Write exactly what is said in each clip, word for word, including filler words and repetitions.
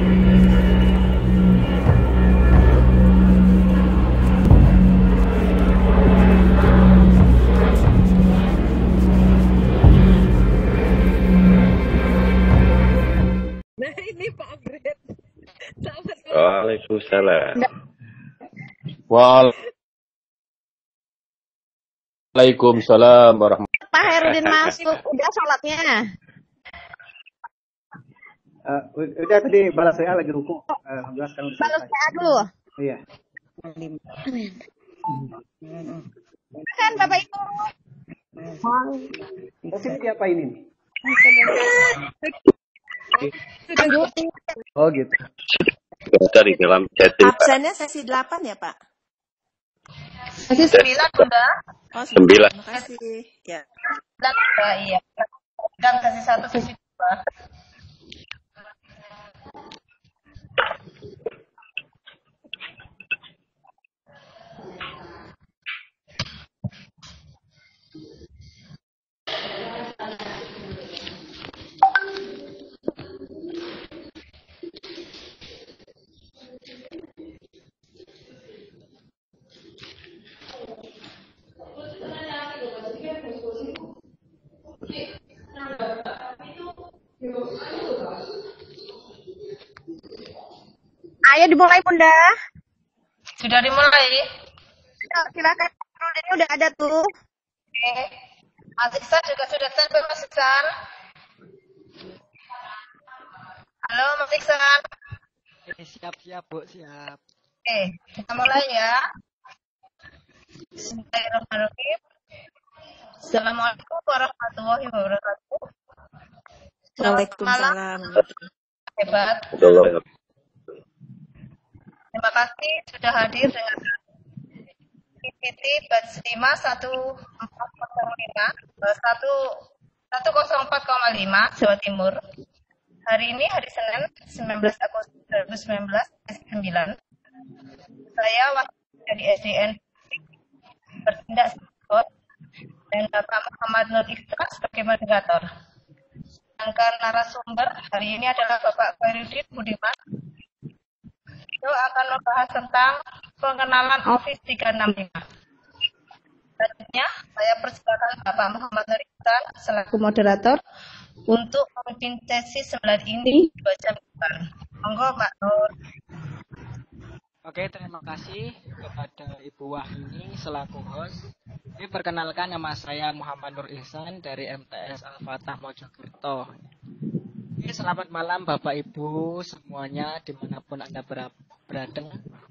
Nah ini Pak Fred. Selamat malam. Waalaikumsalam. Waalaikumsalam warahmatullahi Pak Herudin masuk, udah sholatnya? Uh, udah tadi balas saya lagi ruku. Alhamdulillah sekarang udah Balas selesai. saya dulu. Iya. Kan Bapak Ibu. Mungkin siapa ini nih? Lanjutin. Oh gitu. Dari dalam chatting Pak. Absennya sesi delapan ya Pak? Sesi sembilan Bunda. Oh, Sembilan. Terima kasih. Ya. Dan Bunda, iya. Dan sesi satu, sesi dua. Ayo dimulai Bunda. Sudah dimulai. Silakan. Ini udah ada tuh. Oke. Mas Iksan juga sudah sampai Mas Iksan. Halo Mas Iksan. Siap siap Bu, siap. Oke, kita mulai ya. Bismillahirrahmanirrahim. Assalamualaikum warahmatullahi wabarakatuh. Waalaikumsalam. Hebat. Terima kasih sudah hadir dengan P P T batch lima satu empat nol lima satu nol empat koma lima Jawa Timur. Hari ini hari Senin sembilan belas Agustus dua ribu sembilan belas sembilan. Saya wakil dari S D N bertindak sebagai dan Bapak Muhammad Nur Ihsan sebagai moderator. Sedangkan narasumber hari ini adalah Bapak Khairuddin Budiman. Itu akan membahas tentang pengenalan Office tiga enam lima. Selanjutnya, saya persilakan Bapak Muhammad Nur Ihsan selaku moderator untuk memimpin sesi sembilan ini dua jam depan. Monggo Pak Nur. Oke, terima kasih kepada Ibu Wahyuni selaku host. Ini perkenalkan, nama saya Muhammad Nur Ihsan dari M T S Al-Fatah Mojokerto. Ini selamat malam Bapak Ibu semuanya dimanapun Anda berada.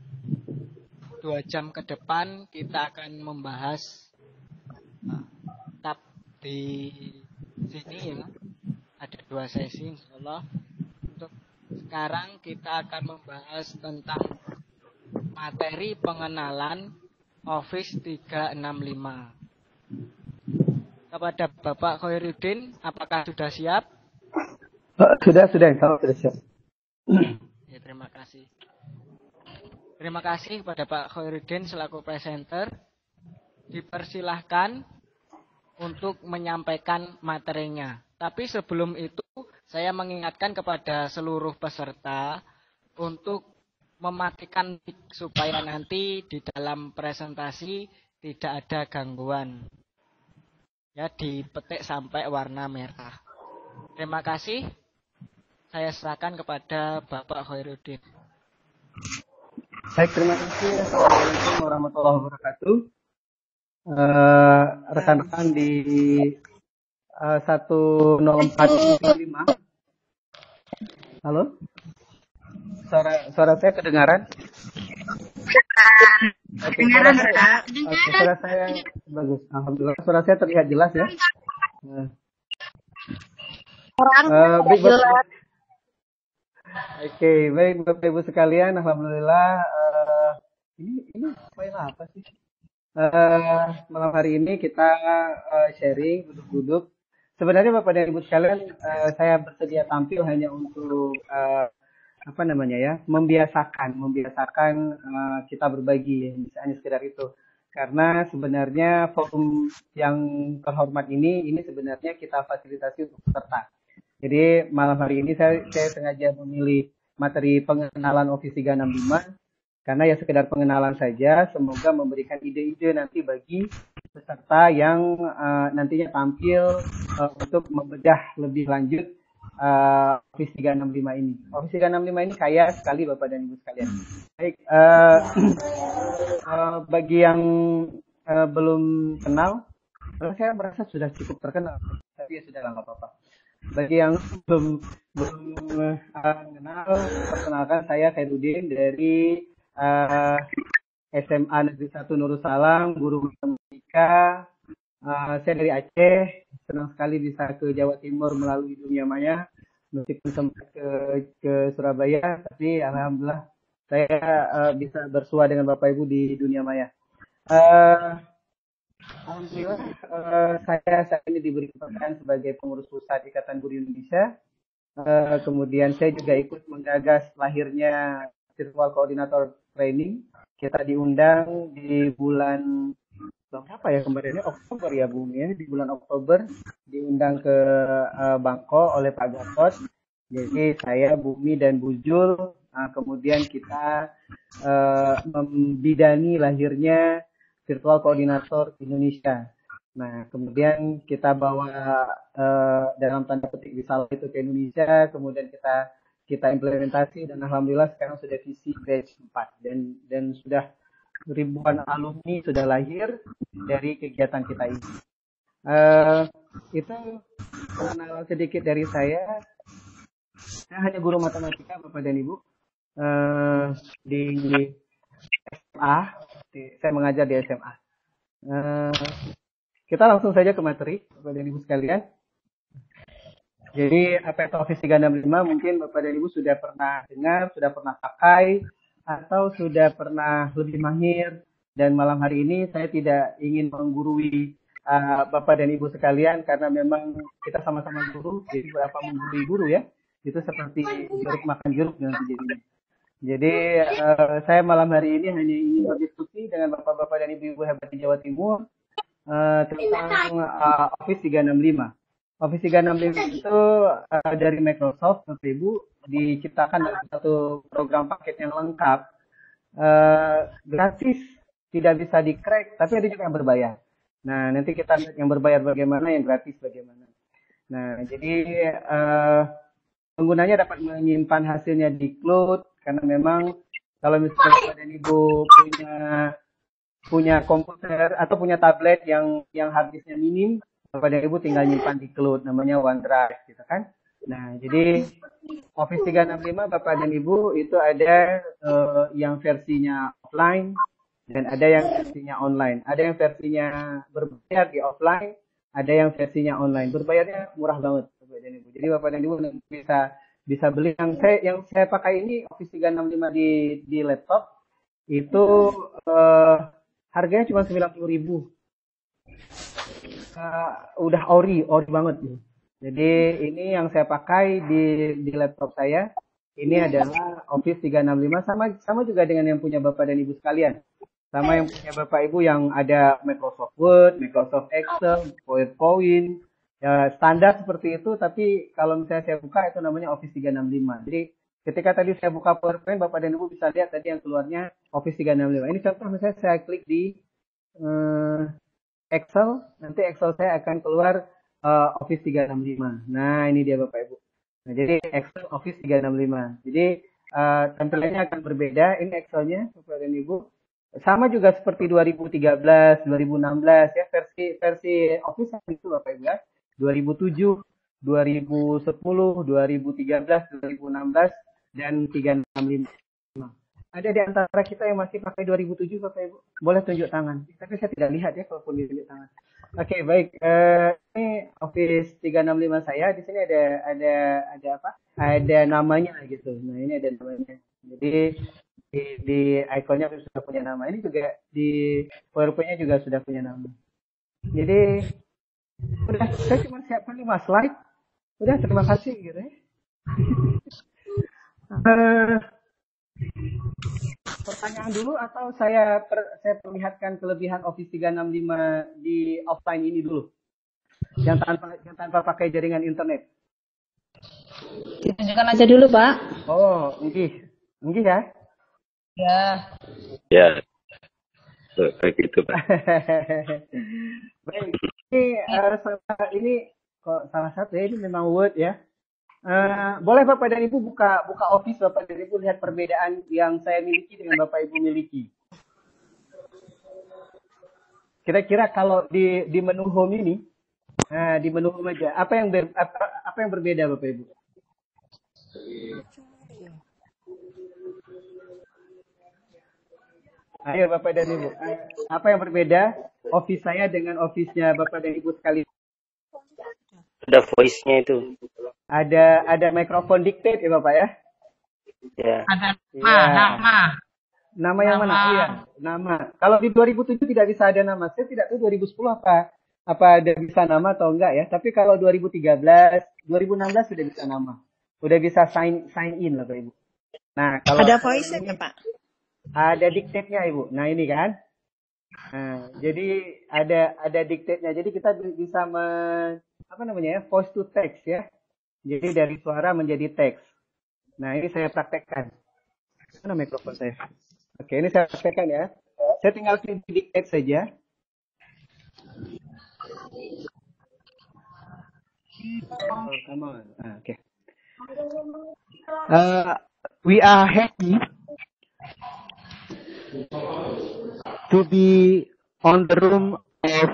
Dua jam ke depan kita akan membahas uh, tab di sini ya. Ada dua sesi insyaallah. Untuk sekarang kita akan membahas tentang materi pengenalan Office tiga enam lima. Kepada Bapak Khairuddin, apakah sudah siap? Sudah, sudah, kalau sudah siap. Ya, terima kasih. Terima kasih kepada Pak Khairuddin selaku presenter. Dipersilahkan untuk menyampaikan materinya. Tapi sebelum itu, saya mengingatkan kepada seluruh peserta untuk mematikan mic supaya nanti di dalam presentasi tidak ada gangguan. Ya, dipetik sampai warna merah. Terima kasih. Saya serahkan kepada Bapak Khairuddin. Baik, terima kasih. Assalamualaikum warahmatullahi wabarakatuh. Uh, rekan-rekan di uh, satu nol empat lima. Halo? Suara suara saya kedengaran? Kedengaran, Pak. Oke, suara saya bagus. Alhamdulillah, suara saya terlihat jelas ya. Uh, Orang uh, baik, jelas. Oke, okay, baik Bapak Ibu sekalian, alhamdulillah uh, ini ini file apa sih? Uh, malam hari ini kita uh, sharing duduk-duduk. Sebenarnya Bapak dan Ibu sekalian, uh, saya bersedia tampil hanya untuk uh, apa namanya ya, membiasakan, membiasakan uh, kita berbagi, misalnya sekedar itu. Karena sebenarnya forum yang terhormat ini, ini sebenarnya kita fasilitasi untuk peserta. Jadi malam hari ini saya, saya sengaja memilih materi pengenalan Office tiga enam lima. Karena ya sekedar pengenalan saja, semoga memberikan ide-ide nanti bagi peserta yang uh, nantinya tampil uh, untuk membedah lebih lanjut uh, Office tiga enam lima ini. Office tiga enam lima ini kaya sekali Bapak dan Ibu sekalian. Baik, uh, uh, bagi yang uh, belum kenal, saya merasa sudah cukup terkenal, tapi ya sudah nggak apa-apa. Bagi yang belum belum uh, kenal, perkenalkan saya Khairuddin dari Uh, S M A Negeri satu Nurussalam, guru matematika. Uh, saya dari Aceh, senang sekali bisa ke Jawa Timur melalui dunia maya. Meskipun sempat ke, ke Surabaya, tapi alhamdulillah saya uh, bisa bersua dengan Bapak Ibu di dunia maya. Uh, alhamdulillah uh, saya saat ini diberi kepercayaan sebagai pengurus pusat Ikatan Guru Indonesia. Uh, kemudian saya juga ikut menggagas lahirnya Virtual Coordinator Training. Kita diundang di bulan berapa ya kemarinnya, Oktober ya Bung ya, di bulan Oktober diundang ke uh, Bangkok oleh Pak Gatot. Jadi saya, Bumi dan Bu Jul, uh, kemudian kita uh, membidani lahirnya Virtual Coordinator Indonesia. Nah, kemudian kita bawa uh, dalam tanda petik risalah itu ke Indonesia, kemudian kita kita implementasi dan alhamdulillah sekarang sudah visi batch empat dan dan sudah ribuan alumni sudah lahir dari kegiatan kita ini. Uh, itu pengenalan sedikit dari saya. Saya hanya guru matematika Bapak dan Ibu uh, di S M A. Di, saya mengajar di S M A. Uh, kita langsung saja ke materi Bapak dan Ibu sekalian. Jadi apa itu Office tiga enam lima mungkin Bapak dan Ibu sudah pernah dengar, sudah pernah pakai, atau sudah pernah lebih mahir. Dan malam hari ini saya tidak ingin menggurui uh, Bapak dan Ibu sekalian karena memang kita sama-sama guru, jadi berapa menggurui guru ya. Itu seperti jeruk makan jeruk nanti jadinya. Jadi uh, saya malam hari ini hanya ingin berdiskusi dengan Bapak-Bapak dan Ibu-Ibu hebat di Jawa Timur uh, tentang uh, Office tiga enam lima. Office tiga enam lima itu uh, dari Microsoft, Bapak Ibu, diciptakan dalam satu program paket yang lengkap, uh, gratis, tidak bisa di-crack, tapi ada juga yang berbayar. Nah, nanti kita lihat yang berbayar bagaimana, yang gratis bagaimana. Nah, jadi uh, penggunanya dapat menyimpan hasilnya di cloud, karena memang kalau misalnya Bapak dan Ibu punya punya komputer atau punya tablet yang yang harddisknya minim, Bapak dan Ibu tinggal nyimpan di cloud, namanya OneDrive gitu kan. Nah, jadi Office tiga enam lima Bapak dan Ibu itu ada uh, yang versinya offline dan ada yang versinya online. Ada yang versinya berbayar di offline, ada yang versinya online. Berbayarnya murah banget Bapak dan Ibu. Jadi Bapak dan Ibu bisa bisa beli yang saya yang saya pakai ini Office tiga enam lima di di laptop itu uh, harganya cuma sembilan puluh ribu. Uh, udah ori, ori banget nih. Jadi ini yang saya pakai di di laptop saya. Ini adalah Office tiga enam lima sama sama juga dengan yang punya Bapak dan Ibu sekalian. Sama yang punya Bapak Ibu yang ada Microsoft Word, Microsoft Excel, PowerPoint, ya standar seperti itu. Tapi kalau misalnya saya buka itu namanya Office tiga enam lima. Jadi ketika tadi saya buka PowerPoint, Bapak dan Ibu bisa lihat tadi yang keluarnya Office tiga enam lima. Ini contoh misalnya saya klik di uh, Excel, nanti Excel saya akan keluar uh, Office tiga enam lima. Nah, ini dia Bapak Ibu. Nah, jadi Excel Office tiga enam lima. Jadi uh, tampilannya akan berbeda. Ini Excelnya Bapak dan Ibu. Sama juga seperti dua ribu tiga belas, dua ribu enam belas ya, versi versi Office itu Bapak Ibu ya. dua ribu tujuh, dua ribu sepuluh, dua ribu tiga belas, dua ribu enam belas dan tiga enam lima. Ada di antara kita yang masih pakai dua ribu tujuh Bapak Ibu? Boleh tunjuk tangan. Tapi saya tidak lihat ya kalaupun tunjuk tangan. Oke, okay, baik. Uh, ini Office tiga enam lima saya. Di sini ada ada ada apa? Ada namanya gitu. Nah, ini ada namanya. Jadi di, di ikonnya sudah punya nama. Ini juga di PowerPoint-nya juga sudah punya nama. Jadi udah, saya cuma siapkan lima slide. Udah, terima kasih gitu ya. uh, Pertanyaan dulu atau saya per, saya perlihatkan kelebihan Office tiga enam lima di offline ini dulu, yang tanpa yang tanpa pakai jaringan internet. Ditunjukkan aja dulu, Pak. Oh, nggih. Nggih ya. Ya. Ya, tuh, kayak gitu Pak. Baik. Ini eh, salah- ini kok salah satu ya, ini memang Word ya. Eh, boleh Bapak dan Ibu buka buka Office, Bapak dan Ibu lihat perbedaan yang saya miliki dengan Bapak Ibu miliki. Kira-kira kalau di di menu home ini, nah di menu home aja, apa yang ber, apa, apa yang berbeda Bapak Ibu? Ayo Bapak dan Ibu, eh, apa yang berbeda Office saya dengan Office-nya Bapak dan Ibu sekali? Ada voice-nya itu. Ada ada mikrofon dictate ya Bapak ya? Ya. Ada nama, Iya. nama. Nama yang mana? Nama. Oh ya, nama. Kalau di dua ribu tujuh tidak bisa ada nama. Saya tidak tahu dua ribu sepuluh apa apa ada bisa nama atau enggak ya. Tapi kalau dua ribu tiga belas, dua ribu enam belas sudah bisa nama. Udah bisa sign sign in lah Bapak Ibu. Nah, kalau Ada voice-nya, Pak. ada dictate-nya Ibu. Nah, ini kan. Nah, jadi ada ada dictate-nya. Jadi kita bi- bisa men, apa namanya ya? Voice to text ya. Jadi dari suara menjadi teks. Nah, ini saya praktekkan. Mana mikrofon saya? Oke, ini saya praktekkan ya. Saya tinggal klik dictate saja. Oh, come on. Ah, Oke. Uh, we are happy to be on the room of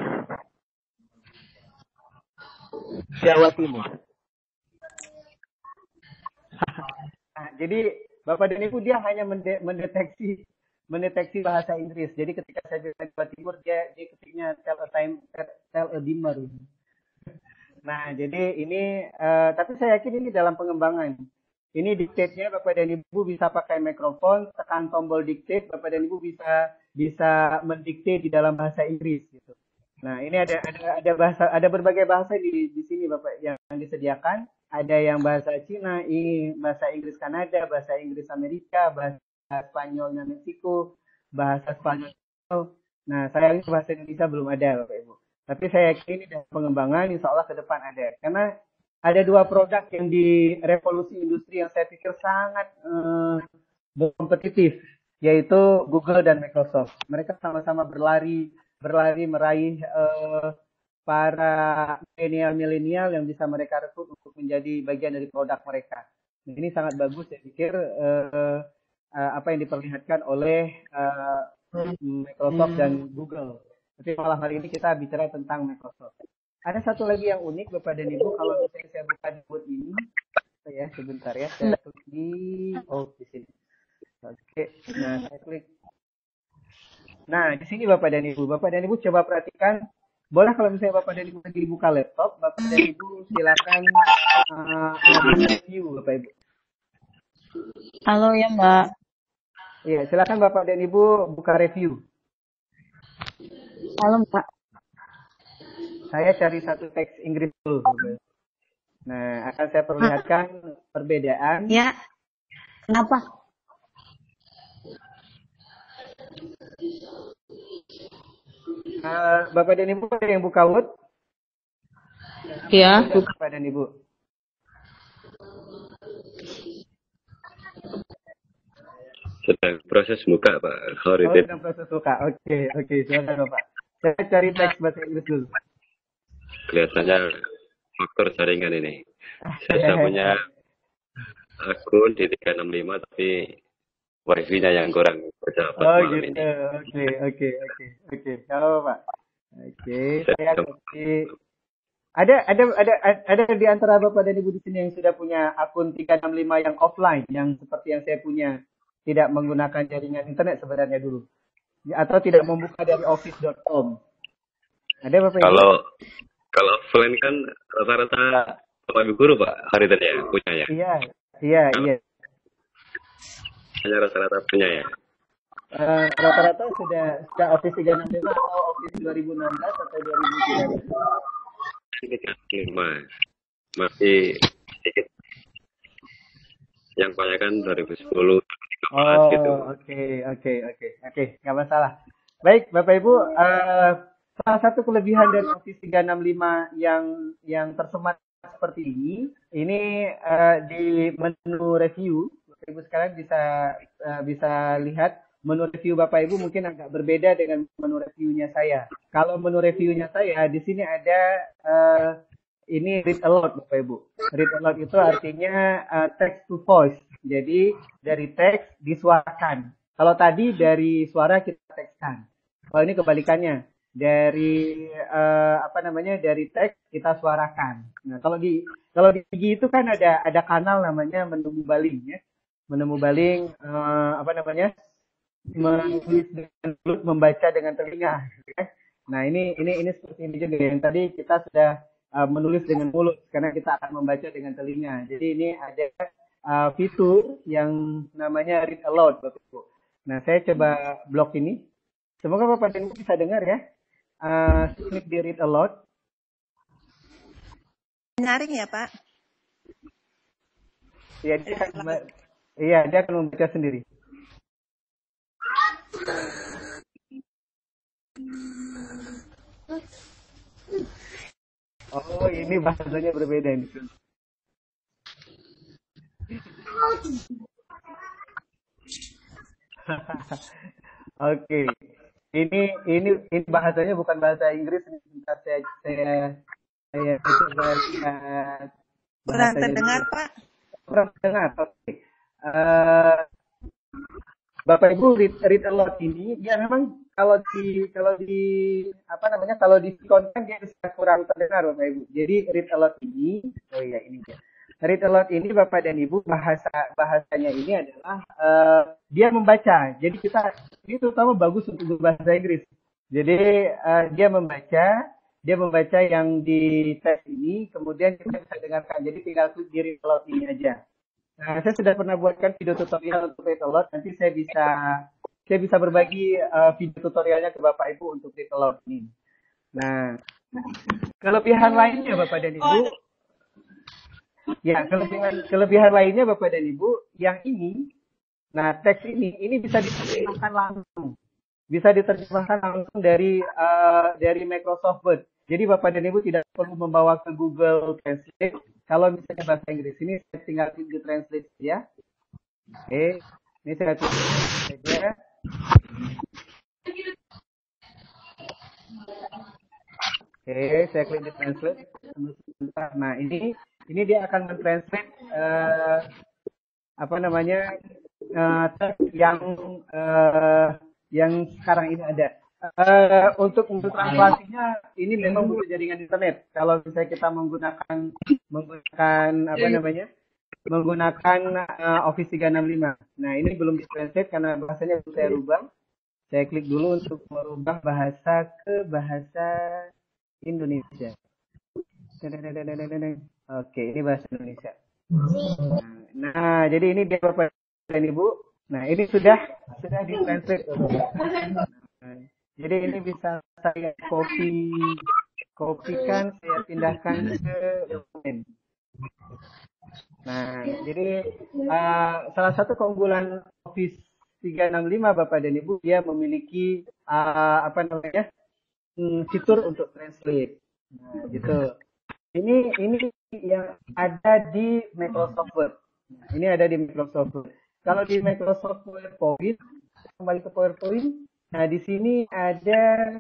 Jawa Timur. Nah, jadi Bapak dan Ibu dia hanya mende- mendeteksi mendeteksi bahasa Inggris. Jadi ketika saya bilang Jawa Timur dia dia ketiknya tell a time tell a dimmer. Nah, jadi ini eh, tapi saya yakin ini dalam pengembangan. Ini dictate-nya Bapak dan Ibu bisa pakai mikrofon, tekan tombol dictate, Bapak dan Ibu bisa bisa mendikte di dalam bahasa Inggris gitu. Nah, ini ada ada ada bahasa ada berbagai bahasa di di sini Bapak yang disediakan. Ada yang bahasa Cina, ini bahasa Inggris Kanada, bahasa Inggris Amerika, bahasa Spanyolnya Meksiko, bahasa Spanyol. Nah, sayangnya bahasa Indonesia belum ada Bapak Ibu. Tapi saya yakin ini dalam pengembangan, insya Allah ke depan ada. Karena ada dua produk yang di revolusi industri yang saya pikir sangat eh, kompetitif, yaitu Google dan Microsoft. Mereka sama-sama berlari, berlari meraih eh, para milenial-milenial yang bisa mereka rekrut untuk menjadi bagian dari produk mereka. Nah, ini sangat bagus, saya pikir eh, eh, apa yang diperlihatkan oleh eh, Microsoft dan Google. Tapi malam hari ini kita bicara tentang Microsoft. Ada satu lagi yang unik Bapak dan Ibu, kalau misalnya saya buka di buat ini, ya sebentar ya, saya klik di, oh di sini. Oke, nah saya klik. Nah di sini Bapak dan Ibu, Bapak dan Ibu coba perhatikan. Boleh kalau misalnya Bapak dan Ibu lagi buka laptop, Bapak dan Ibu silakan uh, review Bapak Ibu. Halo ya, Mbak. Iya, silakan Bapak dan Ibu buka review. Halo, Mbak. Saya cari satu teks Inggris dulu. Nah, akan saya perlihatkan perbedaan. Ya. Kenapa? Uh, Bapak dan Ibu ada yang buka Word? Ya. Bapak dan Ibu. Sedang proses buka Pak. Oh, Horitin. sedang proses buka. Oke, oke, silakan Bapak. Saya cari teks bahasa Inggris dulu. Kelihatannya faktor jaringan ini. Saya punya akun di tiga enam lima tapi wifi-nya yang kurang bersahabat Oh malam gitu, ini. oke, oke, oke, oke. Kalau Pak, oke, saya kasih. Ada, ada, ada, ada di antara Bapak dan Ibu di sini yang sudah punya akun tiga enam lima yang offline, yang seperti yang saya punya, tidak menggunakan jaringan internet sebenarnya dulu, atau tidak membuka dari office dot com. Ada Bapak Ibu? Kalau kalau offline kan rata-rata Bapak Ibu guru Pak Haritin ya punya ya. Iya, iya, iya. Hanya rata-rata punya ya. Eh, rata-rata sudah sudah Office tiga enam lima atau Office dua ribu enam belas atau dua ribu tiga belas. tiga lima masih sedikit. Yang banyak kan dua ribu sepuluh, dua ribu tiga belas Oh, gitu. oke, oke, oke, oke, nggak masalah. Baik, Bapak Ibu, eh, salah satu kelebihan dari Office tiga enam lima yang yang tersemat seperti ini. Ini uh, di menu review, Bapak Ibu sekalian bisa uh, bisa lihat menu review Bapak Ibu mungkin agak berbeda dengan menu reviewnya saya. Kalau menu reviewnya saya di sini ada uh, ini read aloud Bapak Ibu. Read aloud itu artinya uh, text to voice. Jadi dari teks disuarakan. Kalau tadi dari suara kita tekskan. Kalau ini kebalikannya. Dari uh, apa namanya dari teks kita suarakan. Nah, kalau di kalau di Gigi itu kan ada ada kanal namanya menu baling ya. Menu baling uh, apa namanya? Menulis dengan mulut, membaca dengan telinga. Ya. Nah, ini ini ini seperti ini juga yang tadi kita sudah uh, menulis dengan mulut karena kita akan membaca dengan telinga. Jadi ini ada uh, fitur yang namanya read aloud Bapak Ibu. Nah, saya coba blok ini. Semoga Bapak dan Ibu bisa dengar ya. Uh, klik di read aloud. Nyaring ya Pak? Iya dia akan membaca, iya dia akan membaca sendiri. Oh ini bahasanya berbeda ini. Oke. Ini ini ini bahasanya bukan bahasa Inggris. Bentar saya saya saya coba lihat. Kurang terdengar Pak? Kurang terdengar. Oke. Okay. Uh, Bapak Ibu read, read aloud ini, ya memang kalau di kalau di apa namanya kalau di konten dia bisa kurang terdengar Bapak Ibu. Jadi read aloud ini, oh iya ini dia. Read aloud ini Bapak dan Ibu bahasa bahasanya ini adalah uh, dia membaca. Jadi kita ini terutama bagus untuk bahasa Inggris. Jadi uh, dia membaca, dia membaca yang di tes ini, kemudian kita bisa dengarkan. Jadi tinggal klik di read aloud ini aja. Nah, saya sudah pernah buatkan video tutorial untuk read aloud. Nanti saya bisa saya bisa berbagi uh, video tutorialnya ke Bapak Ibu untuk read aloud ini. Nah, kelebihan lainnya Bapak dan Ibu. Ya, kelebihan, kelebihan lainnya Bapak dan Ibu, yang ini, nah teks ini, ini bisa diterjemahkan langsung. Bisa diterjemahkan langsung dari uh, dari Microsoft Word. Jadi Bapak dan Ibu tidak perlu membawa ke Google Translate. Kalau misalnya bahasa Inggris, ini saya tinggal klik di Translate ya. Oke, ini saya klik saja. Oke, saya klik di Translate. Nah, ini ini dia akan mentranslate uh, apa namanya uh, teks yang uh, yang sekarang ini ada. Uh, untuk mentranslasinya ini memang butuh jaringan internet. Kalau misalnya kita menggunakan menggunakan apa namanya menggunakan uh, Office tiga enam lima. Nah, ini belum ditranslate karena bahasanya belum saya rubah. Saya klik dulu untuk merubah bahasa ke bahasa Indonesia. Oke, ini bahasa Indonesia. Nah, jadi ini dia Bapak dan Ibu. Nah, ini sudah sudah ditranslate. Nah, jadi ini bisa saya copy, kopikan, saya pindahkan ke dokumen. Nah, jadi uh, salah satu keunggulan Office tiga enam lima Bapak dan Ibu, dia memiliki uh, apa namanya hmm, fitur untuk translate. Nah, gitu. Ini ini yang ada di Microsoft Word. Nah, ini ada di Microsoft Word. Kalau di Microsoft PowerPoint, kembali ke PowerPoint. Nah, di sini ada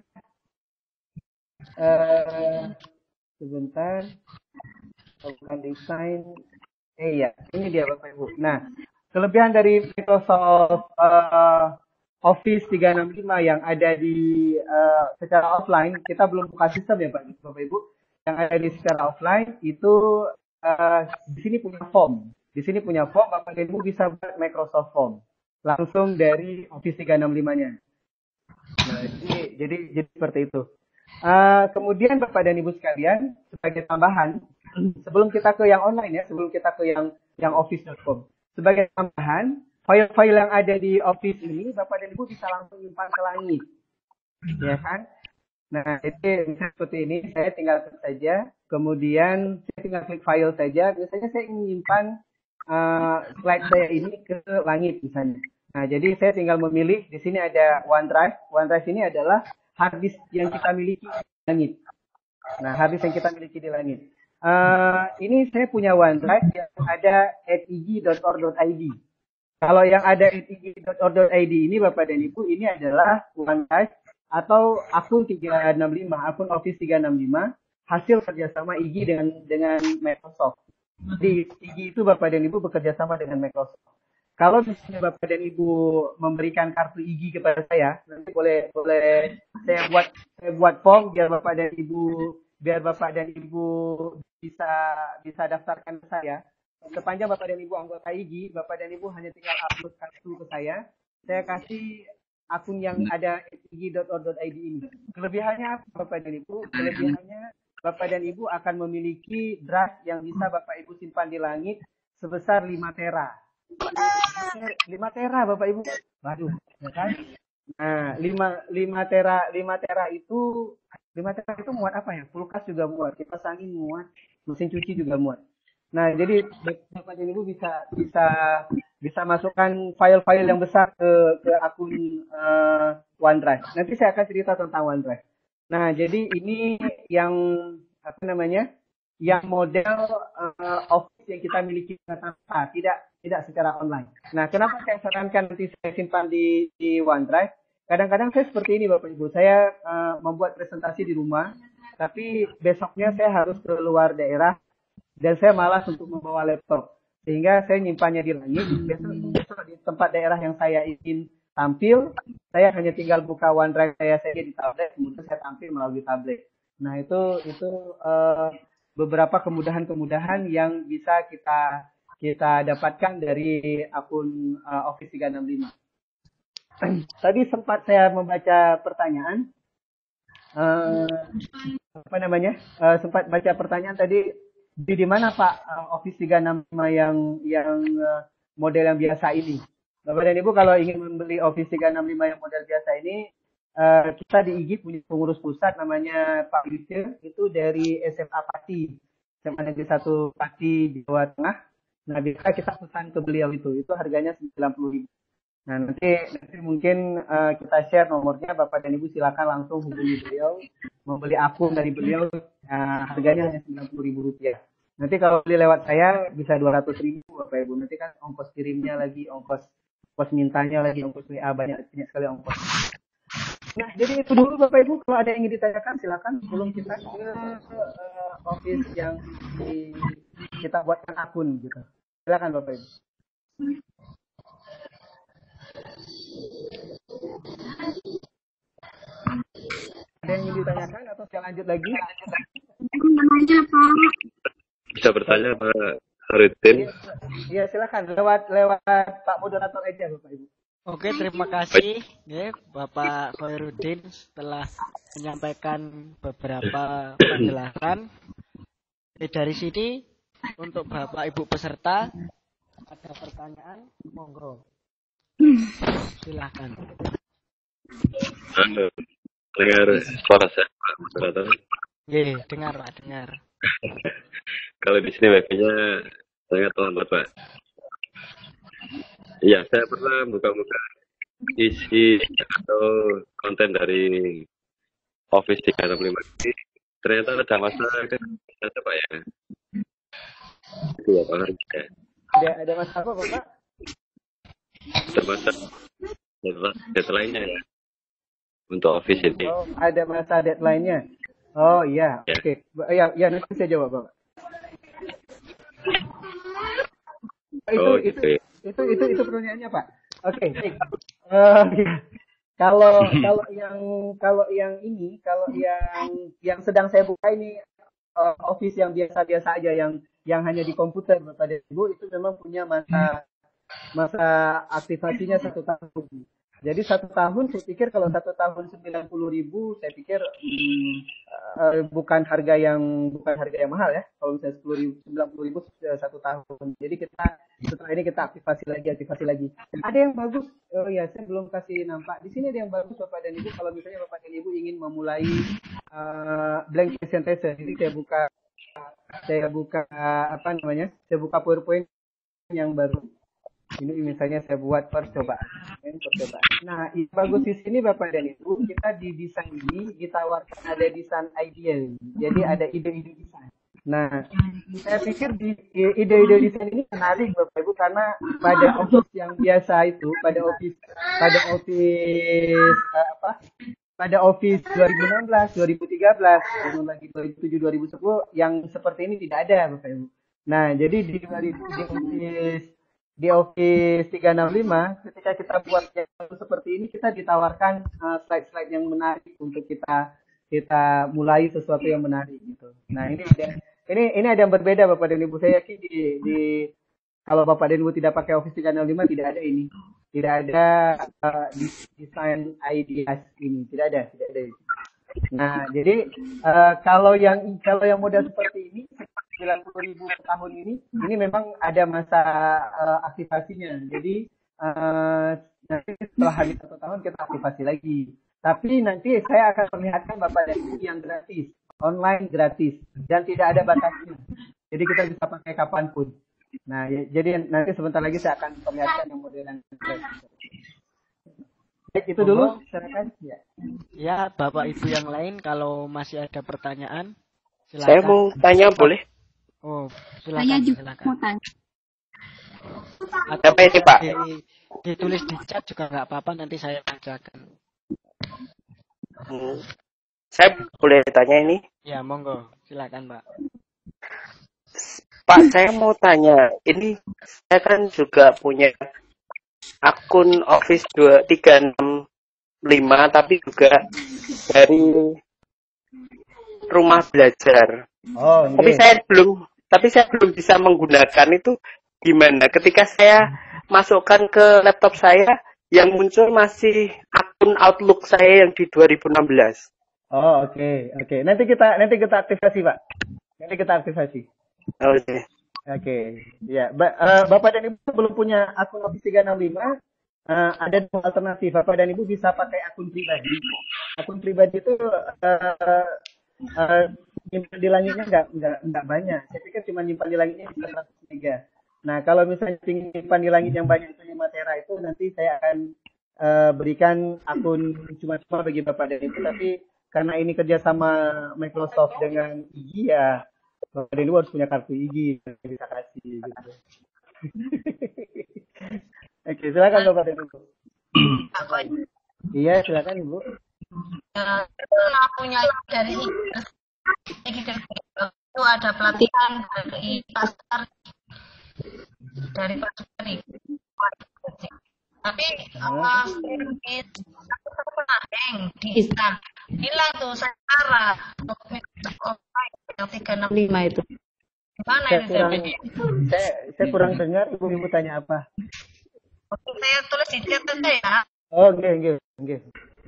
uh, sebentar, bukan desain. Eh ya, ini dia Bapak Ibu. Nah, kelebihan dari Microsoft uh, Office tiga enam lima yang ada di uh, secara offline, kita belum buka sistem ya Pak Bapak Ibu. Yang ada di secara offline itu uh, di sini punya form. Di sini punya form, Bapak dan Ibu bisa buat Microsoft Form langsung dari Office tiga enam lima-nya. Nah, jadi, jadi jadi seperti itu. Uh, kemudian Bapak dan Ibu sekalian, sebagai tambahan, sebelum kita ke yang online ya, sebelum kita ke yang yang office dot com. Sebagai tambahan, file-file yang ada di Office ini, Bapak dan Ibu bisa langsung simpan ke langit. Ya kan? Nah, jadi misalnya seperti ini, saya tinggal klik saja, kemudian saya tinggal klik file saja. Biasanya saya ingin menyimpan uh, slide saya ini ke langit misalnya. Nah, jadi saya tinggal memilih, di sini ada OneDrive. OneDrive ini adalah hard disk yang kita miliki di langit. Nah, hard disk yang kita miliki di langit. Uh, ini saya punya OneDrive yang ada at i g dot org dot i d. Kalau yang ada at i g dot org dot i d ini Bapak dan Ibu, ini adalah OneDrive atau akun tiga enam lima, akun Office tiga enam lima, hasil kerjasama I G dengan dengan Microsoft. Di I G itu Bapak dan Ibu bekerja sama dengan Microsoft. Kalau misalnya Bapak dan Ibu memberikan kartu I G kepada saya, nanti boleh boleh saya buat saya buat form biar Bapak dan Ibu biar Bapak dan Ibu bisa bisa daftarkan ke saya. Sepanjang Bapak dan Ibu anggota I G, Bapak dan Ibu hanya tinggal upload kartu ke saya. Saya kasih akun yang ada at i g dot org dot i d ini. Kelebihannya apa Bapak dan Ibu? Kelebihannya Bapak dan Ibu akan memiliki draft yang bisa Bapak Ibu simpan di langit sebesar lima tera. lima tera Bapak Ibu. Waduh, ya kan? Nah, lima tera lima tera itu lima tera itu muat apa ya? Kulkas juga muat, kipas angin muat, mesin cuci juga muat. Nah, jadi Bapak dan Ibu bisa bisa bisa masukkan file-file yang besar ke ke akun uh, OneDrive. Nanti saya akan cerita tentang OneDrive. Nah, jadi ini yang apa namanya? Yang model uh, Office yang kita miliki tanpa tidak tidak secara online. Nah, kenapa saya sarankan nanti saya simpan di, di OneDrive? Kadang-kadang saya seperti ini Bapak Ibu, saya uh, membuat presentasi di rumah, tapi besoknya saya harus ke luar daerah dan saya malas untuk membawa laptop. Sehingga saya nyimpannya di langit, besok, besok di tempat daerah yang saya ingin tampil, saya hanya tinggal buka OneDrive saya saja di tablet, kemudian saya tampil melalui tablet. Nah, itu itu uh, beberapa kemudahan-kemudahan yang bisa kita kita dapatkan dari akun uh, Office tiga enam lima. Tadi sempat saya membaca pertanyaan, uh, apa namanya? Uh, sempat baca pertanyaan tadi, di di mana Pak uh, Office tiga enam lima yang yang uh, model yang biasa ini? Bapak dan Ibu kalau ingin membeli Office tiga enam lima yang model biasa ini, uh, kita di I G punya pengurus pusat namanya Pak Yusir, itu dari S M A Pati, S M A Negeri satu Pati di Jawa Tengah. Nah, bisa kita pesan ke beliau itu, itu harganya sembilan puluh ribu. Nah, nanti, nanti mungkin uh, kita share nomornya, Bapak dan Ibu silakan langsung hubungi beliau, membeli akun dari beliau, uh, harganya hanya sembilan puluh ribu rupiah. Nanti kalau beli lewat saya bisa dua ratus ribu Bapak Ibu, nanti kan ongkos kirimnya lagi, ongkos ongkos mintanya lagi, ongkos W A, banyak, banyak sekali ongkos. Nah, jadi itu dulu Bapak Ibu, kalau ada yang ingin ditanyakan silakan sebelum kita ke uh, Office yang di, kita buatkan akun gitu. Silakan Bapak Ibu. Ada yang ingin ditanyakan atau saya lanjut lagi? Bisa bertanya Pak Harudin? Iya, silakan lewat lewat Pak moderator aja Bapak Ibu. Oke, terima kasih ya Bapak Khairuddin setelah menyampaikan beberapa penjelasan. Eh, dari sini untuk Bapak Ibu peserta ada pertanyaan, monggo. Silakan. Halo, dengar suara saya Pak moderator? Iya, dengar Pak, dengar. Kalau di sini wifi-nya sangat lambat Pak. Iya, saya pernah buka-buka isi atau konten dari Office tiga enam lima ini. Ternyata ada masalah kan, ada Pak ya. Itu ya Pak. Ada ada masalah apa Bapak? Ada masalah deadline-nya ya untuk Office ini. Oh, ada masa deadline-nya. Oh iya, Ya. oke. Okay. Ya, ya nanti saya jawab Bapak. Itu, Oh, itu, gitu ya. itu, itu, itu pertanyaannya Pak. Oke, okay, baik. Uh, kalau kalau yang kalau yang ini, kalau yang yang sedang saya buka ini uh, Office yang biasa-biasa aja, yang yang hanya di komputer Bapak dan Ibu, itu memang punya masa masa aktivasinya satu tahun. Jadi satu tahun, saya pikir kalau satu tahun sembilan puluh ribu, saya pikir hmm, uh, bukan harga yang bukan harga yang mahal ya. Kalau misalnya sepuluh ribu, sembilan puluh ribu satu tahun. Jadi kita setelah ini kita aktivasi lagi, aktivasi lagi. Ada yang bagus, oh ya saya belum kasih nampak. Di sini ada yang bagus Bapak dan Ibu. Kalau misalnya Bapak dan Ibu ingin memulai uh, blank presentation, jadi saya buka, saya buka uh, apa namanya? Saya buka PowerPoint yang baru. Ini misalnya saya buat percobaan. percobaan. Nah, itu bagus di sini Bapak dan Ibu, kita di desain ini ditawarkan ada desain ideal. Jadi ada ide-ide desain. Nah, saya pikir di, i- ide-ide desain ini menarik Bapak Ibu karena pada office yang biasa itu, pada office pada office eh, apa? Pada office dua ribu enam belas, dua ribu tiga belas, belum lagi dua ribu tujuh, dua ribu sepuluh yang seperti ini tidak ada Bapak Ibu. Nah, jadi di dua ribu di office di office tiga enam lima ketika kita buat yang seperti ini kita ditawarkan eh, slide-slide yang menarik untuk kita kita mulai sesuatu yang menarik gitu. Nah, ini ada ini ini ada yang berbeda Bapak dan Ibu. Saya yakin di, di kalau Bapak dan Ibu tidak pakai Office tiga nol lima tidak ada ini. Tidak ada uh, desain ideas ini. Tidak ada, tidak ada. Nah, jadi uh, kalau yang kalau yang model seperti ini sembilan puluh ribu per tahun ini, ini memang ada masa uh, aktivasinya. Jadi uh, nanti setelah habis satu tahun kita aktivasi lagi. Tapi nanti saya akan perlihatkan Bapak dan Ibu yang gratis, online gratis, dan tidak ada batasnya. Jadi kita bisa pakai kapanpun. Nah, ya- jadi nanti sebentar lagi saya akan perlihatkan yang model yang gratis. Baik, itu dulu, silakan. Ya. Ya, Bapak Ibu yang lain kalau masih ada pertanyaan, Saya silakan. mau tanya boleh? Oh, Saya silakan, juga silakan. mau tanya. Atau Apa ini, Pak? di, ditulis di chat juga nggak apa-apa, nanti saya bacakan. Hmm, Saya boleh tanya ini? Ya, monggo, silakan, Pak. Pak, saya mau tanya. Ini saya kan juga punya akun Office dua tiga enam lima, tapi juga dari rumah belajar. Oh, Tapi nggih. saya belum, tapi saya belum bisa menggunakan itu gimana? Ketika saya masukkan ke laptop saya, yang muncul masih akun Outlook saya yang di dua ribu enam belas. Oh, oke, oke. Nanti kita nanti kita aktifasi, Pak. Nanti kita aktifasi. Oke. Oke, ya. Ba- eh, Bapak dan Ibu belum punya akun Office tiga enam lima, eh, ada dua alternatif. Bapak dan Ibu bisa pakai akun pribadi. Akun pribadi itu eh, eh, nyimpan di langitnya nggak nggak nggak banyak. Saya pikir cuma nyimpan di langitnya seratus mega. Nah, kalau misalnya ingin nyimpan di langit yang banyak itu lima tera itu nanti saya akan eh, berikan akun cuma-cuma bagi Bapak dan Ibu. Tapi karena ini kerjasama Microsoft dengan I G ya, Bapak dan Ibu harus punya kartu I G yang bisa kasih gitu. Oke, silakan Bapak dan Ibu. Iya, silakan Ibu. Ya, setelah punya dari itu ada pelatihan dari pasar dari pasar tapi uh, itu aku pernah hang di Islam hilang tuh secara online yang tiga enam lima itu gimana Saya ini kurang saya saya, saya kurang dengar Ibu Ibu tanya apa. saya tulis di chat aja ya. Oh, nggih, nggih, nggih.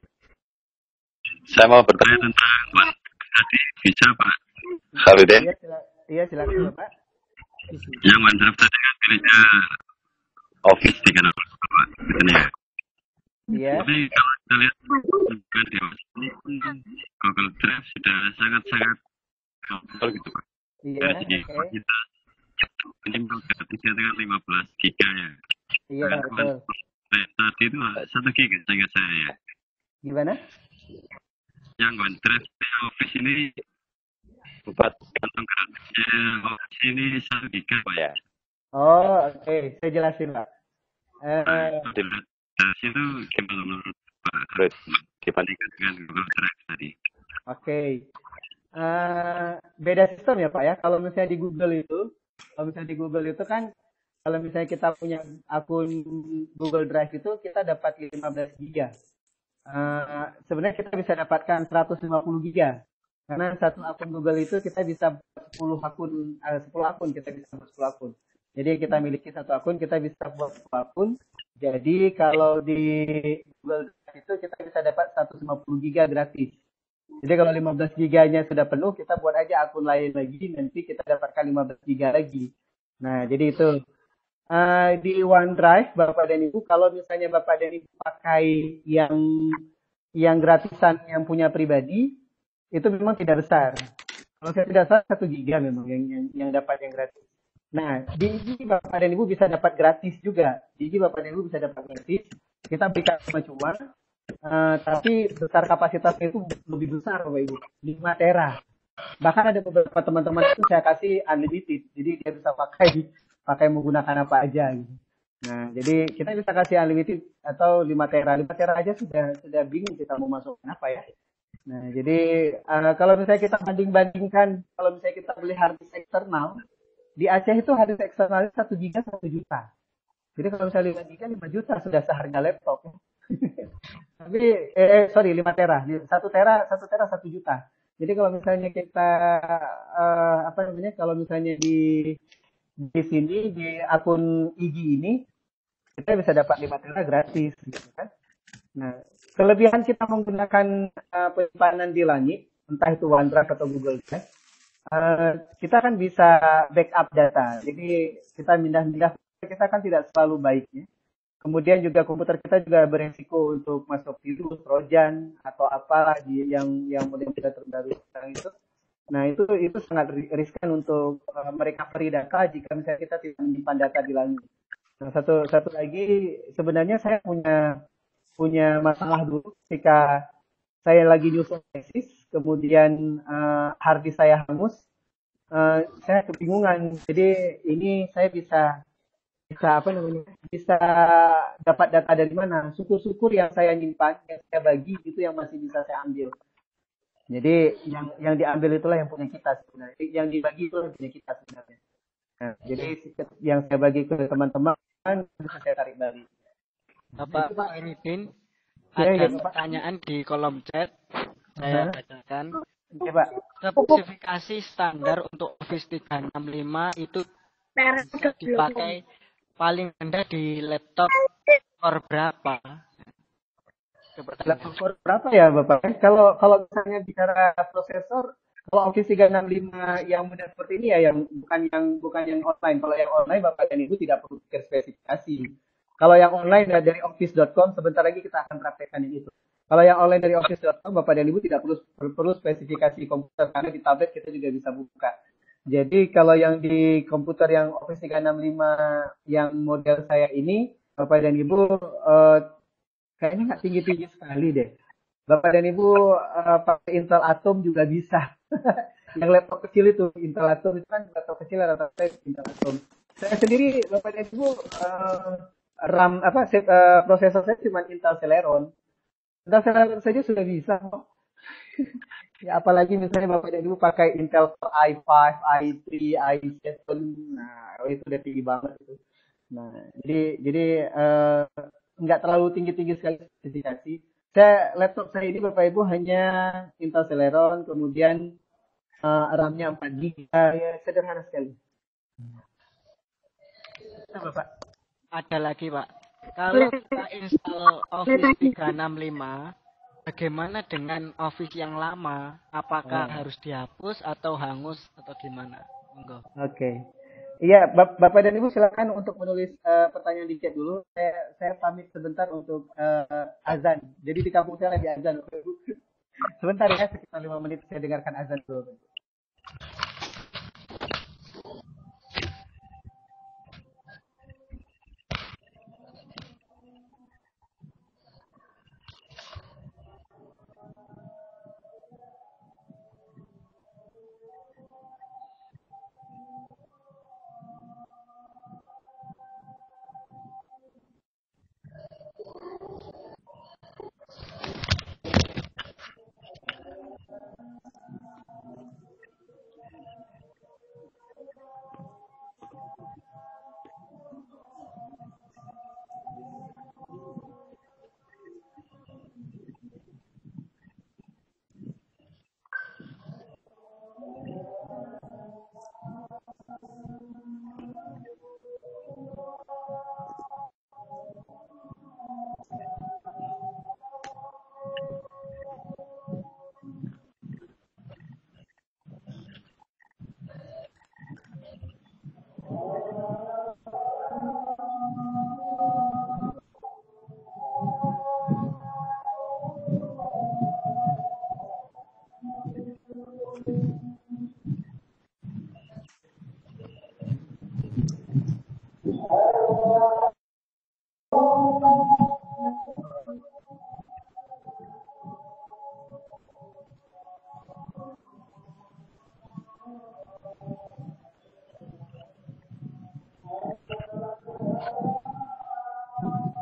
Saya mau bertanya tentang One tadi bisa Pak Khalidin. Iya, sila, iya silakan Bapak. Yang OneDrive tadi kan pilihnya Office tiga enam lima Pak. Betul ya. Iya. Tapi kalau kita lihat kan di Google Drive sudah sangat-sangat komfortable gitu Pak. Iya, Ya, jadi oke. kita minimal gratisnya dengan lima belas giga ya. Iya, betul. Nah, tadi itu satu giga seingat saya ya. Gimana? Yang OneDrive di Office ini buat kantong gratisnya Office ini satu giga Pak ya. Oh, oke, saya jelasin, Pak. Nah, Eh, itu dilihat dari situ gimana menurut Pak Khalid dibandingkan dengan Google Drive tadi? oke. Eh, beda sistem ya, Pak ya. Kalau misalnya di Google itu, kalau misalnya di Google itu kan kalau misalnya kita punya akun Google Drive itu kita dapat lima belas giga. Eh, sebenarnya kita bisa dapatkan seratus lima puluh giga. Karena satu akun Google itu kita bisa buat sepuluh akun, eh, sepuluh akun kita bisa buat sepuluh akun. Jadi kita miliki satu akun, kita bisa buat sepuluh akun. Jadi kalau di Google Drive itu kita bisa dapat seratus lima puluh giga gratis. Jadi kalau lima belas giganya sudah penuh, kita buat aja akun lain lagi, nanti kita dapatkan lima belas giga lagi. Nah, jadi itu. Eh, di OneDrive, Bapak dan Ibu, kalau misalnya Bapak dan Ibu pakai yang yang gratisan yang punya pribadi, itu memang tidak besar. Kalau saya tidak salah satu giga memang yang yang, yang dapat yang gratis. Nah, di I G Bapak dan Ibu bisa dapat gratis juga. Di I G Bapak dan Ibu bisa dapat gratis. Kita berikan cuma-cuma, eh, tapi besar kapasitasnya itu lebih besar Bapak Ibu, lima tera. Bahkan ada beberapa teman-teman itu saya kasih unlimited, jadi dia bisa pakai pakai menggunakan apa aja gitu. Nah, jadi kita bisa kasih unlimited atau lima tera. lima tera aja sudah sudah bingung kita mau masukkan apa ya. Nah, jadi uh, kalau misalnya kita banding-bandingkan, kalau misalnya kita beli hard disk eksternal, di Aceh itu hard disk eksternalnya satu giga satu juta. Jadi kalau misalnya lima giga lima juta sudah seharga laptop. Tapi eh, eh sorry lima tera, satu tera satu tera satu juta. Jadi kalau misalnya kita uh, apa namanya kalau misalnya di di sini di akun I G ini kita bisa dapat lima tera gratis gitu kan. Nah, kelebihan kita menggunakan uh, penyimpanan di langit, entah itu OneDrive atau Google Drive, uh, kita kan bisa backup data. Jadi kita pindah-pindah, kita kan tidak selalu baik ya. Kemudian juga komputer kita juga beresiko untuk masuk virus, trojan atau apalah di yang yang model kita terbaru sekarang itu. Nah itu itu sangat riskan untuk uh, merecovery data jika misalnya kita tidak menyimpan data di langit. Nah satu satu lagi sebenarnya saya punya punya masalah dulu ketika saya lagi nyusun tesis, kemudian uh, hard disk saya hangus, uh, saya kebingungan. Jadi ini saya bisa bisa apa namanya bisa dapat data dari mana? Syukur-syukur yang saya nyimpan, yang saya bagi itu yang masih bisa saya ambil. Jadi yang yang diambil itulah yang punya kita sebenarnya, yang dibagi itu yang punya kita sebenarnya. Nah, jadi yang saya bagi ke teman-teman bisa saya tarik balik. Bapak Khairuddin, Ya, ada ya, Pak. pertanyaan di kolom chat, saya bacakan. Ya, Pak. Spesifikasi standar untuk Office tiga enam lima itu bisa dipakai paling rendah di laptop core berapa? Laptop core berapa ya Bapak? Kalau kalau misalnya bicara prosesor, kalau Office tiga enam lima yang mudah seperti ini ya yang bukan yang bukan yang online. Kalau yang online Bapak dan Ibu tidak perlu pikir spesifikasi. Kalau yang online dari office dot com sebentar lagi kita akan praktekkan itu. Kalau yang online dari office dot com Bapak dan Ibu tidak perlu perlu spesifikasi komputer karena di tablet kita juga bisa buka. Jadi kalau yang di komputer yang Office tiga enam lima yang model saya ini, Bapak dan Ibu uh, kayaknya nggak tinggi-tinggi sekali deh. Bapak dan Ibu uh, pakai Intel Atom juga bisa. Yang laptop kecil itu, Intel Atom itu kan laptop kecil rata-rata Intel Atom. Saya sendiri, Bapak dan Ibu, uh, RAM apa uh, prosesor saya cuma Intel Celeron. Intel Celeron saja sudah bisa kok. Ya apalagi misalnya Bapak dan Ibu pakai Intel Core i lima, i tiga, i tujuh, nah itu udah tinggi banget itu. Nah jadi jadi uh, nggak terlalu tinggi-tinggi sekali spesifikasi. Saya laptop saya ini Bapak Ibu hanya Intel Celeron, kemudian uh, RAM-nya empat giga, ya sederhana sekali. Nah, Bapak. Ada lagi Pak, kalau kita install Office tiga enam lima, bagaimana dengan Office yang lama? Apakah oh. harus dihapus atau hangus atau gimana? Monggo. Oke. Okay. Iya, Bapak dan Ibu silakan untuk menulis uh, pertanyaan di chat dulu. Saya saya pamit sebentar untuk uh, azan. Jadi di kampung saya lagi azan. Sebentar ya, sekitar lima menit saya dengarkan azan dulu.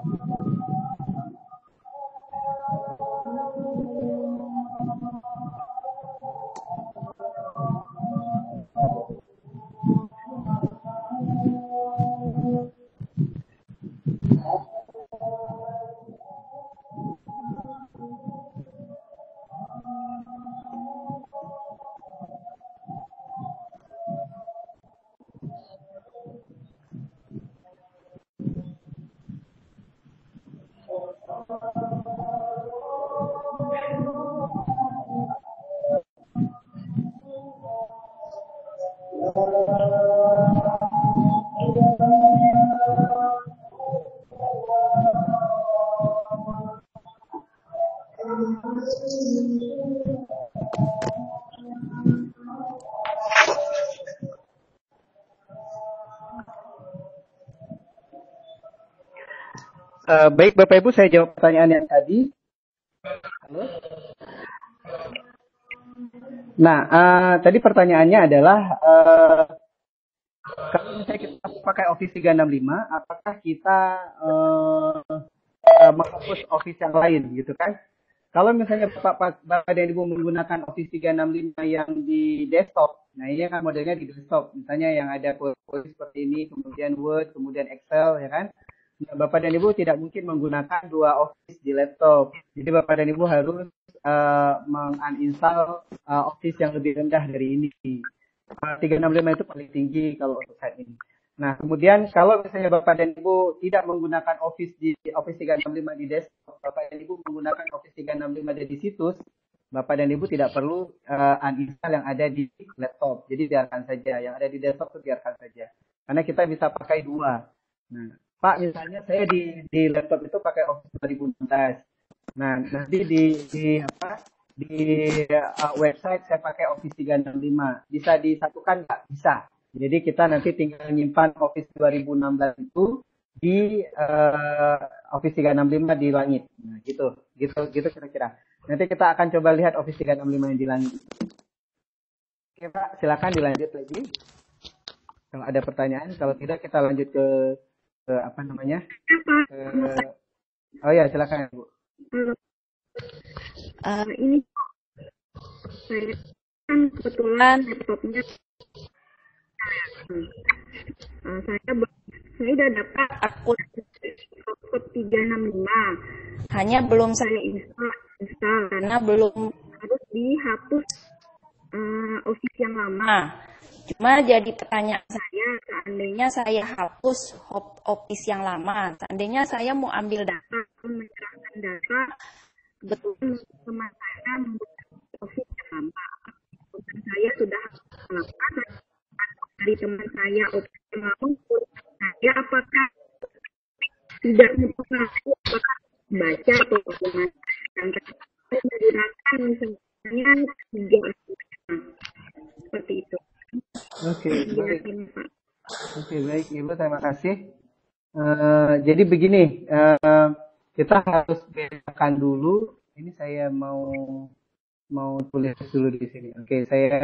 Eh, baik Bapak Ibu, saya jawab pertanyaan yang tadi. Halo? Nah, eh, tadi pertanyaannya adalah eh, kalau misalnya kita pakai Office tiga enam lima, apakah kita eh, eh, menghapus Office yang lain gitu kan? Kalau misalnya Bapak, Bapak dan Ibu menggunakan Office tiga enam lima yang di desktop, nah ini kan modelnya di desktop, misalnya yang ada kuis seperti ini, kemudian Word, kemudian Excel, ya kan? Nah, Bapak dan Ibu tidak mungkin menggunakan dua Office di laptop. Jadi Bapak dan Ibu harus uh, menguninstall uh, Office yang lebih rendah dari ini. Uh, tiga enam lima itu paling tinggi kalau untuk saat ini. Nah, kemudian kalau misalnya Bapak dan Ibu tidak menggunakan Office di Office tiga enam lima di desktop, Bapak dan Ibu menggunakan Office tiga enam lima dari situs, Bapak dan Ibu tidak perlu uh, uninstall yang ada di laptop. Jadi biarkan saja. Yang ada di desktop itu biarkan saja. Karena kita bisa pakai dua. Nah, Pak, misalnya saya di di laptop itu pakai Office dua ribu enam belas. Nah, nanti di di apa? Di uh, website saya pakai Office tiga enam lima. Bisa disatukan nggak? Bisa. Jadi kita nanti tinggal nyimpan Office dua ribu enam belas itu di uh, Office tiga enam lima di langit. Nah, gitu. Gitu gitu kira-kira. Nanti kita akan coba lihat Office tiga enam lima yang di langit. Oke, Pak, silakan dilanjut lagi. Kalau ada pertanyaan, kalau tidak kita lanjut ke ke apa namanya? Ke, oh ya, silakan Bu. Uh, ini saya kan kebetulan laptopnya uh, saya saya udah dapat akun laptop tiga enam lima, hanya belum saya install, install karena belum harus dihapus uh, Office yang lama. Cuma jadi pertanyaan saya, seandainya saya hapus Office yang lama, seandainya saya mau ambil data, menyerahkan data, kebetulan teman saya membutuhkan Office yang lama. Teman saya sudah melakukan dari teman saya Office yang lama, saya apakah tidak mempengaruhi, apakah baca atau bagaimana? Dan saya menggunakan misalnya tiga seperti itu. Oke, okay, baik. Oke, okay, baik Ibu, terima kasih. Uh, jadi begini, uh, kita harus bedakan dulu. Ini saya mau mau tulis dulu di sini. Oke, okay, saya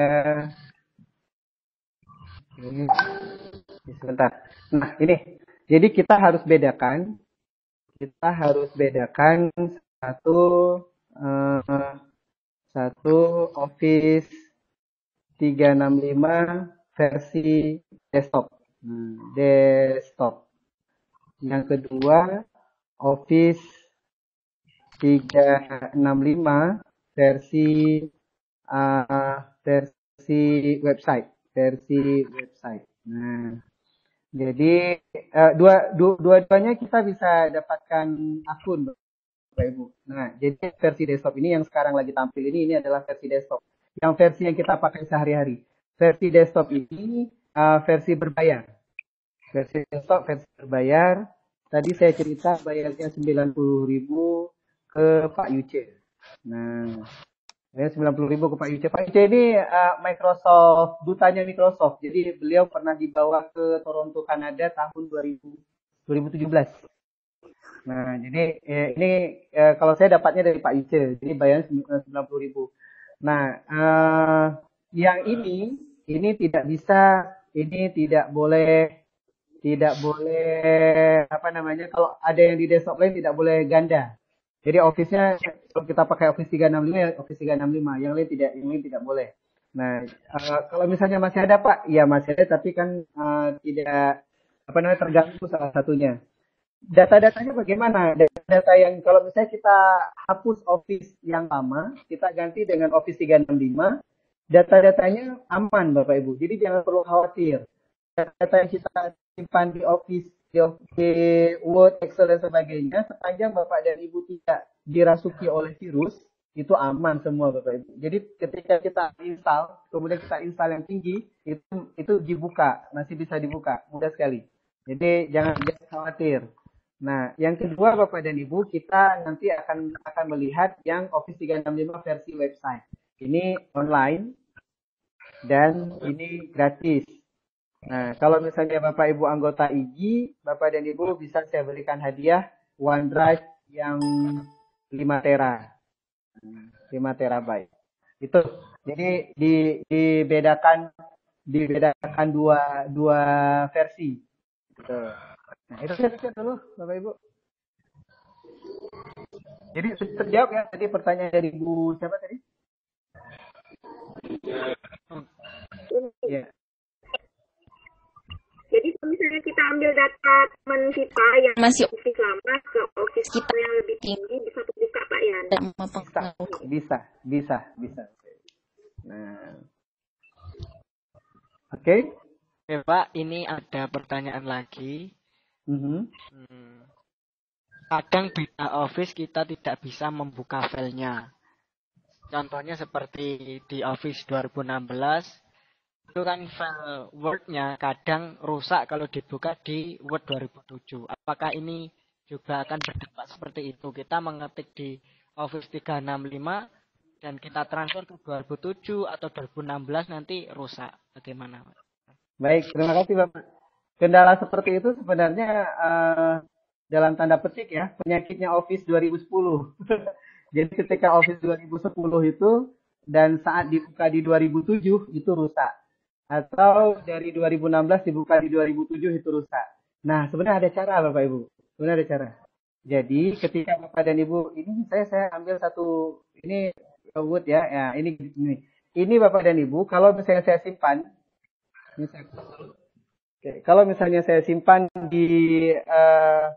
ini sebentar. Nah, ini. Jadi kita harus bedakan. Kita harus bedakan satu uh, satu Office tiga enam lima versi desktop. Nah, desktop. Yang kedua, Office tiga enam lima versi uh, versi website, versi website. Nah, jadi uh, dua dua dua-duanya kita bisa dapatkan akun, Bapak Ibu. Nah, jadi versi desktop ini yang sekarang lagi tampil ini ini adalah versi desktop. Yang versi yang kita pakai sehari-hari. Versi desktop ini uh, versi berbayar. Versi desktop versi berbayar. Tadi saya cerita bayarnya sembilan puluh ribu ke Pak Yuce. Nah, ya sembilan puluh ribu ke Pak Yuce. Pak Yuce ini uh, Microsoft, dutanya Microsoft. Jadi beliau pernah dibawa ke Toronto, Kanada tahun dua ribu tujuh belas. Nah, jadi eh, ini eh, kalau saya dapatnya dari Pak Yuce. Jadi bayarnya sembilan puluh ribu. Nah, uh, yang ini, ini tidak bisa, ini tidak boleh, tidak boleh apa namanya, kalau ada yang di desktop lain tidak boleh ganda. Jadi Office-nya kalau kita pakai Office tiga enam lima ya Office tiga enam lima, yang lain tidak yang lain tidak boleh. Nah, uh, kalau misalnya masih ada Pak, ya masih ada tapi kan uh, tidak apa namanya terganggu salah satunya. Data-datanya bagaimana? Data yang kalau misalnya kita hapus Office yang lama, kita ganti dengan Office tiga enam lima, data-datanya aman Bapak Ibu. Jadi jangan perlu khawatir. Data yang kita simpan di Office, di, di Word, Excel dan sebagainya, sepanjang Bapak dan Ibu tidak dirasuki oleh virus, itu aman semua Bapak Ibu. Jadi ketika kita install, kemudian kita install yang tinggi, itu itu dibuka, masih bisa dibuka, mudah sekali. Jadi jangan jangan khawatir. Nah, yang kedua Bapak dan Ibu, kita nanti akan akan melihat yang Office tiga enam lima versi website. Ini online dan ini gratis. Nah, kalau misalnya Bapak Ibu anggota I G I, Bapak dan Ibu bisa saya berikan hadiah OneDrive yang lima tera. lima terabyte. Itu. Jadi di, dibedakan dibedakan dua dua versi. Gitu. Nah, itu saja dulu Bapak Ibu. Jadi terjawab ya tadi pertanyaan dari Bu siapa tadi? Ya. Jadi kalau misalnya kita ambil data teman kita yang masih Office lama ke Office kita yang lebih tinggi, bisa terbuka Pak ya? Bisa, bisa, bisa, bisa. Nah, oke. Okay. Oke Pak, ini ada pertanyaan lagi. Mm-hmm. Hmm. Kadang beda Office kita tidak bisa membuka filenya. Contohnya seperti di Office dua ribu enam belas, itu kan file Word-nya kadang rusak kalau dibuka di Word dua ribu tujuh. Apakah ini juga akan berdampak seperti itu? Kita mengetik di Office tiga enam lima dan kita transfer ke dua ribu tujuh atau dua ribu enam belas nanti rusak. Bagaimana? Baik, terima kasih Bapak. Kendala seperti itu sebenarnya uh, dalam tanda petik ya, penyakitnya Office dua ribu sepuluh. Jadi ketika Office dua ribu sepuluh itu dan saat dibuka di dua ribu tujuh itu rusak. Atau dari dua ribu enam belas dibuka di dua ribu tujuh itu rusak. Nah, sebenarnya ada cara Bapak Ibu. Sebenarnya ada cara. Jadi ketika Bapak dan Ibu, ini saya saya ambil satu, ini Word ya, ya ini ini. Ini Bapak dan Ibu, kalau misalnya saya simpan, ini saya, oke, kalau misalnya saya simpan di uh,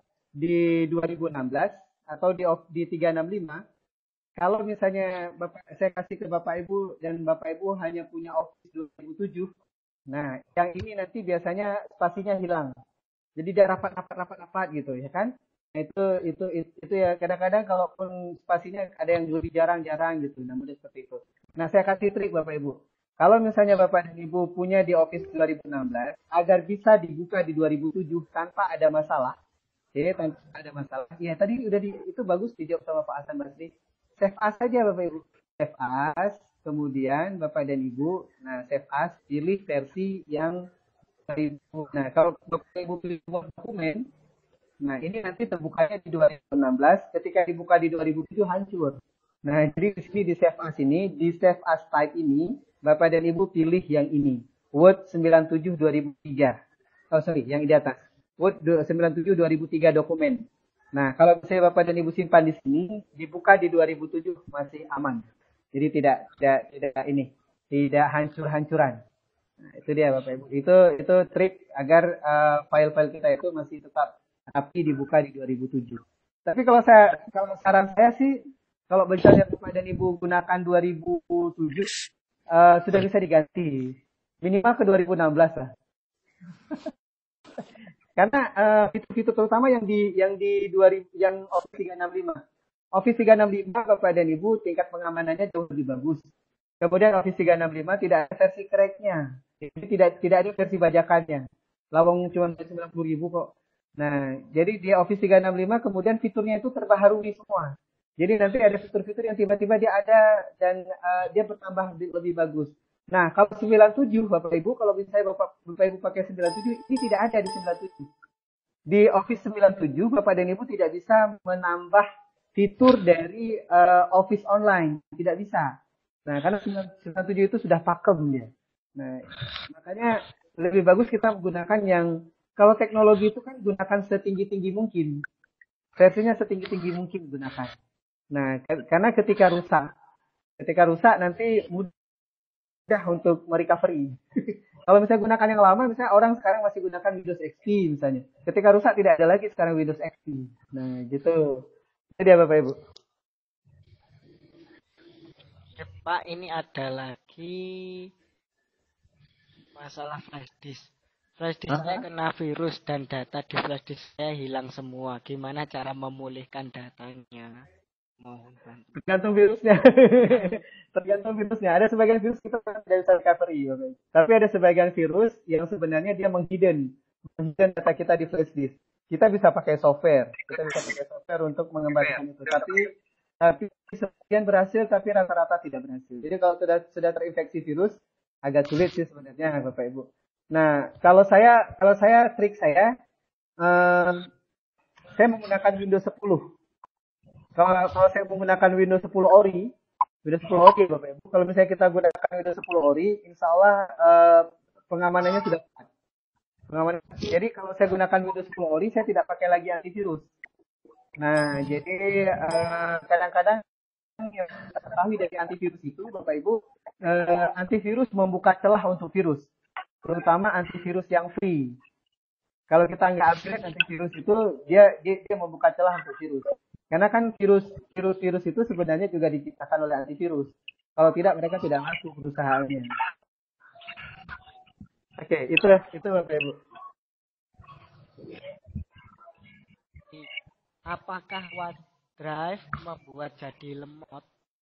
di dua ribu enam belas atau di di tiga enam lima, kalau misalnya Bapak, saya kasih ke Bapak Ibu dan Bapak Ibu hanya punya Office dua ribu tujuh, nah yang ini nanti biasanya spasinya hilang. Jadi dia rapat-rapat-rapat-rapat gitu ya kan? Nah, itu, itu itu itu ya kadang-kadang kalaupun spasinya ada yang lebih jarang-jarang gitu, namun seperti itu. Nah saya kasih trik Bapak Ibu. Kalau misalnya Bapak dan Ibu punya di Office dua ribu enam belas, agar bisa dibuka di dua ribu tujuh tanpa ada masalah, jadi tanpa ada masalah. Ya tadi udah di, itu bagus dijawab sama Pak Hasan Basri. Save as saja Bapak Ibu. Save as, kemudian Bapak dan Ibu, nah save as, pilih versi yang seribu. Nah kalau Bapak Ibu pilih dokumen, nah ini nanti terbukanya di dua ribu enam belas, ketika dibuka di dua ribu tujuh hancur. Nah jadi di sini di save as ini, di save as type ini, Bapak dan Ibu pilih yang ini. Word sembilan puluh tujuh dua ribu tiga. Oh sorry, yang di atas. Word sembilan puluh tujuh dua ribu tiga dokumen. Nah, kalau misalnya Bapak dan Ibu simpan di sini, dibuka di dua ribu tujuh masih aman. Jadi tidak tidak tidak ini, tidak hancur-hancuran. Nah, itu dia Bapak Ibu. Itu itu trik agar uh, file-file kita itu masih tetap rapi dibuka di dua ribu tujuh. Tapi kalau saya kalau saran saya sih, kalau misalnya Bapak dan Ibu gunakan dua ribu tujuh, uh, sudah bisa diganti. Minimal ke dua ribu enam belas lah. Karena uh, fitur-fitur terutama yang di yang di dua ribu yang Office tiga enam lima. Office tiga enam lima Bapak dan Ibu tingkat pengamanannya jauh lebih bagus. Kemudian Office tiga enam lima tidak ada versi crack-nya. Jadi tidak tidak ada versi bajakannya. Lawang cuma sembilan puluh ribu kok. Nah, jadi di Office tiga enam lima kemudian fiturnya itu terbaharui semua. Jadi nanti ada fitur-fitur yang tiba-tiba dia ada dan uh, dia bertambah lebih bagus. Nah, kalau sembilan puluh tujuh Bapak Ibu, kalau misalnya Bapak, Bapak Ibu pakai sembilan puluh tujuh, ini tidak ada di sembilan puluh tujuh. Di Office sembilan puluh tujuh, Bapak dan Ibu tidak bisa menambah fitur dari uh, Office Online. Tidak bisa. Nah, karena sembilan puluh tujuh itu sudah pakem dia. Nah, makanya lebih bagus kita menggunakan yang kalau teknologi itu kan gunakan setinggi-tinggi mungkin. Versinya setinggi-tinggi mungkin gunakan. Nah, karena ketika rusak, ketika rusak nanti mudah untuk merecovery. Kalau misalnya gunakan yang lama, misalnya orang sekarang masih gunakan Windows X P misalnya. Ketika rusak tidak ada lagi sekarang Windows X P. Nah, gitu. Jadi Bapak Ibu. Ya, Pak, ini ada lagi masalah flash disk. Flash disk saya kena virus dan data di flash disk saya hilang semua. Gimana cara memulihkan datanya? Mohon bantu. Tergantung virusnya. Tergantung virusnya. Ada sebagian virus kita tidak bisa recovery. Okay. Tapi ada sebagian virus yang sebenarnya dia menghidden. Menghidden data kita di flash disk. Kita bisa pakai software. Kita bisa pakai software untuk mengembalikan itu. Tapi tapi sebagian berhasil, tapi rata-rata tidak berhasil. Jadi kalau sudah sudah terinfeksi virus, agak sulit sih sebenarnya Bapak Ibu. Nah, kalau saya kalau saya trik saya, um, saya menggunakan Windows sepuluh. Kalau, kalau saya menggunakan Windows sepuluh Ori, Windows sepuluh Ori Bapak Ibu, kalau misalnya kita gunakan Windows sepuluh Ori, insya Allah uh, pengamanannya sudah kuat. Pengamanan. Jadi kalau saya gunakan Windows sepuluh Ori, saya tidak pakai lagi antivirus. Nah, jadi uh, kadang-kadang yang kita ketahui dari antivirus itu, Bapak Ibu, uh, antivirus membuka celah untuk virus, terutama antivirus yang free. Kalau kita nggak upgrade antivirus itu, dia, dia dia membuka celah untuk virus. Karena kan virus virus virus itu sebenarnya juga diciptakan oleh antivirus. Kalau tidak mereka tidak masuk perusahaannya. Oke, okay, itu itu Bapak Ibu. Apakah OneDrive membuat jadi lemot?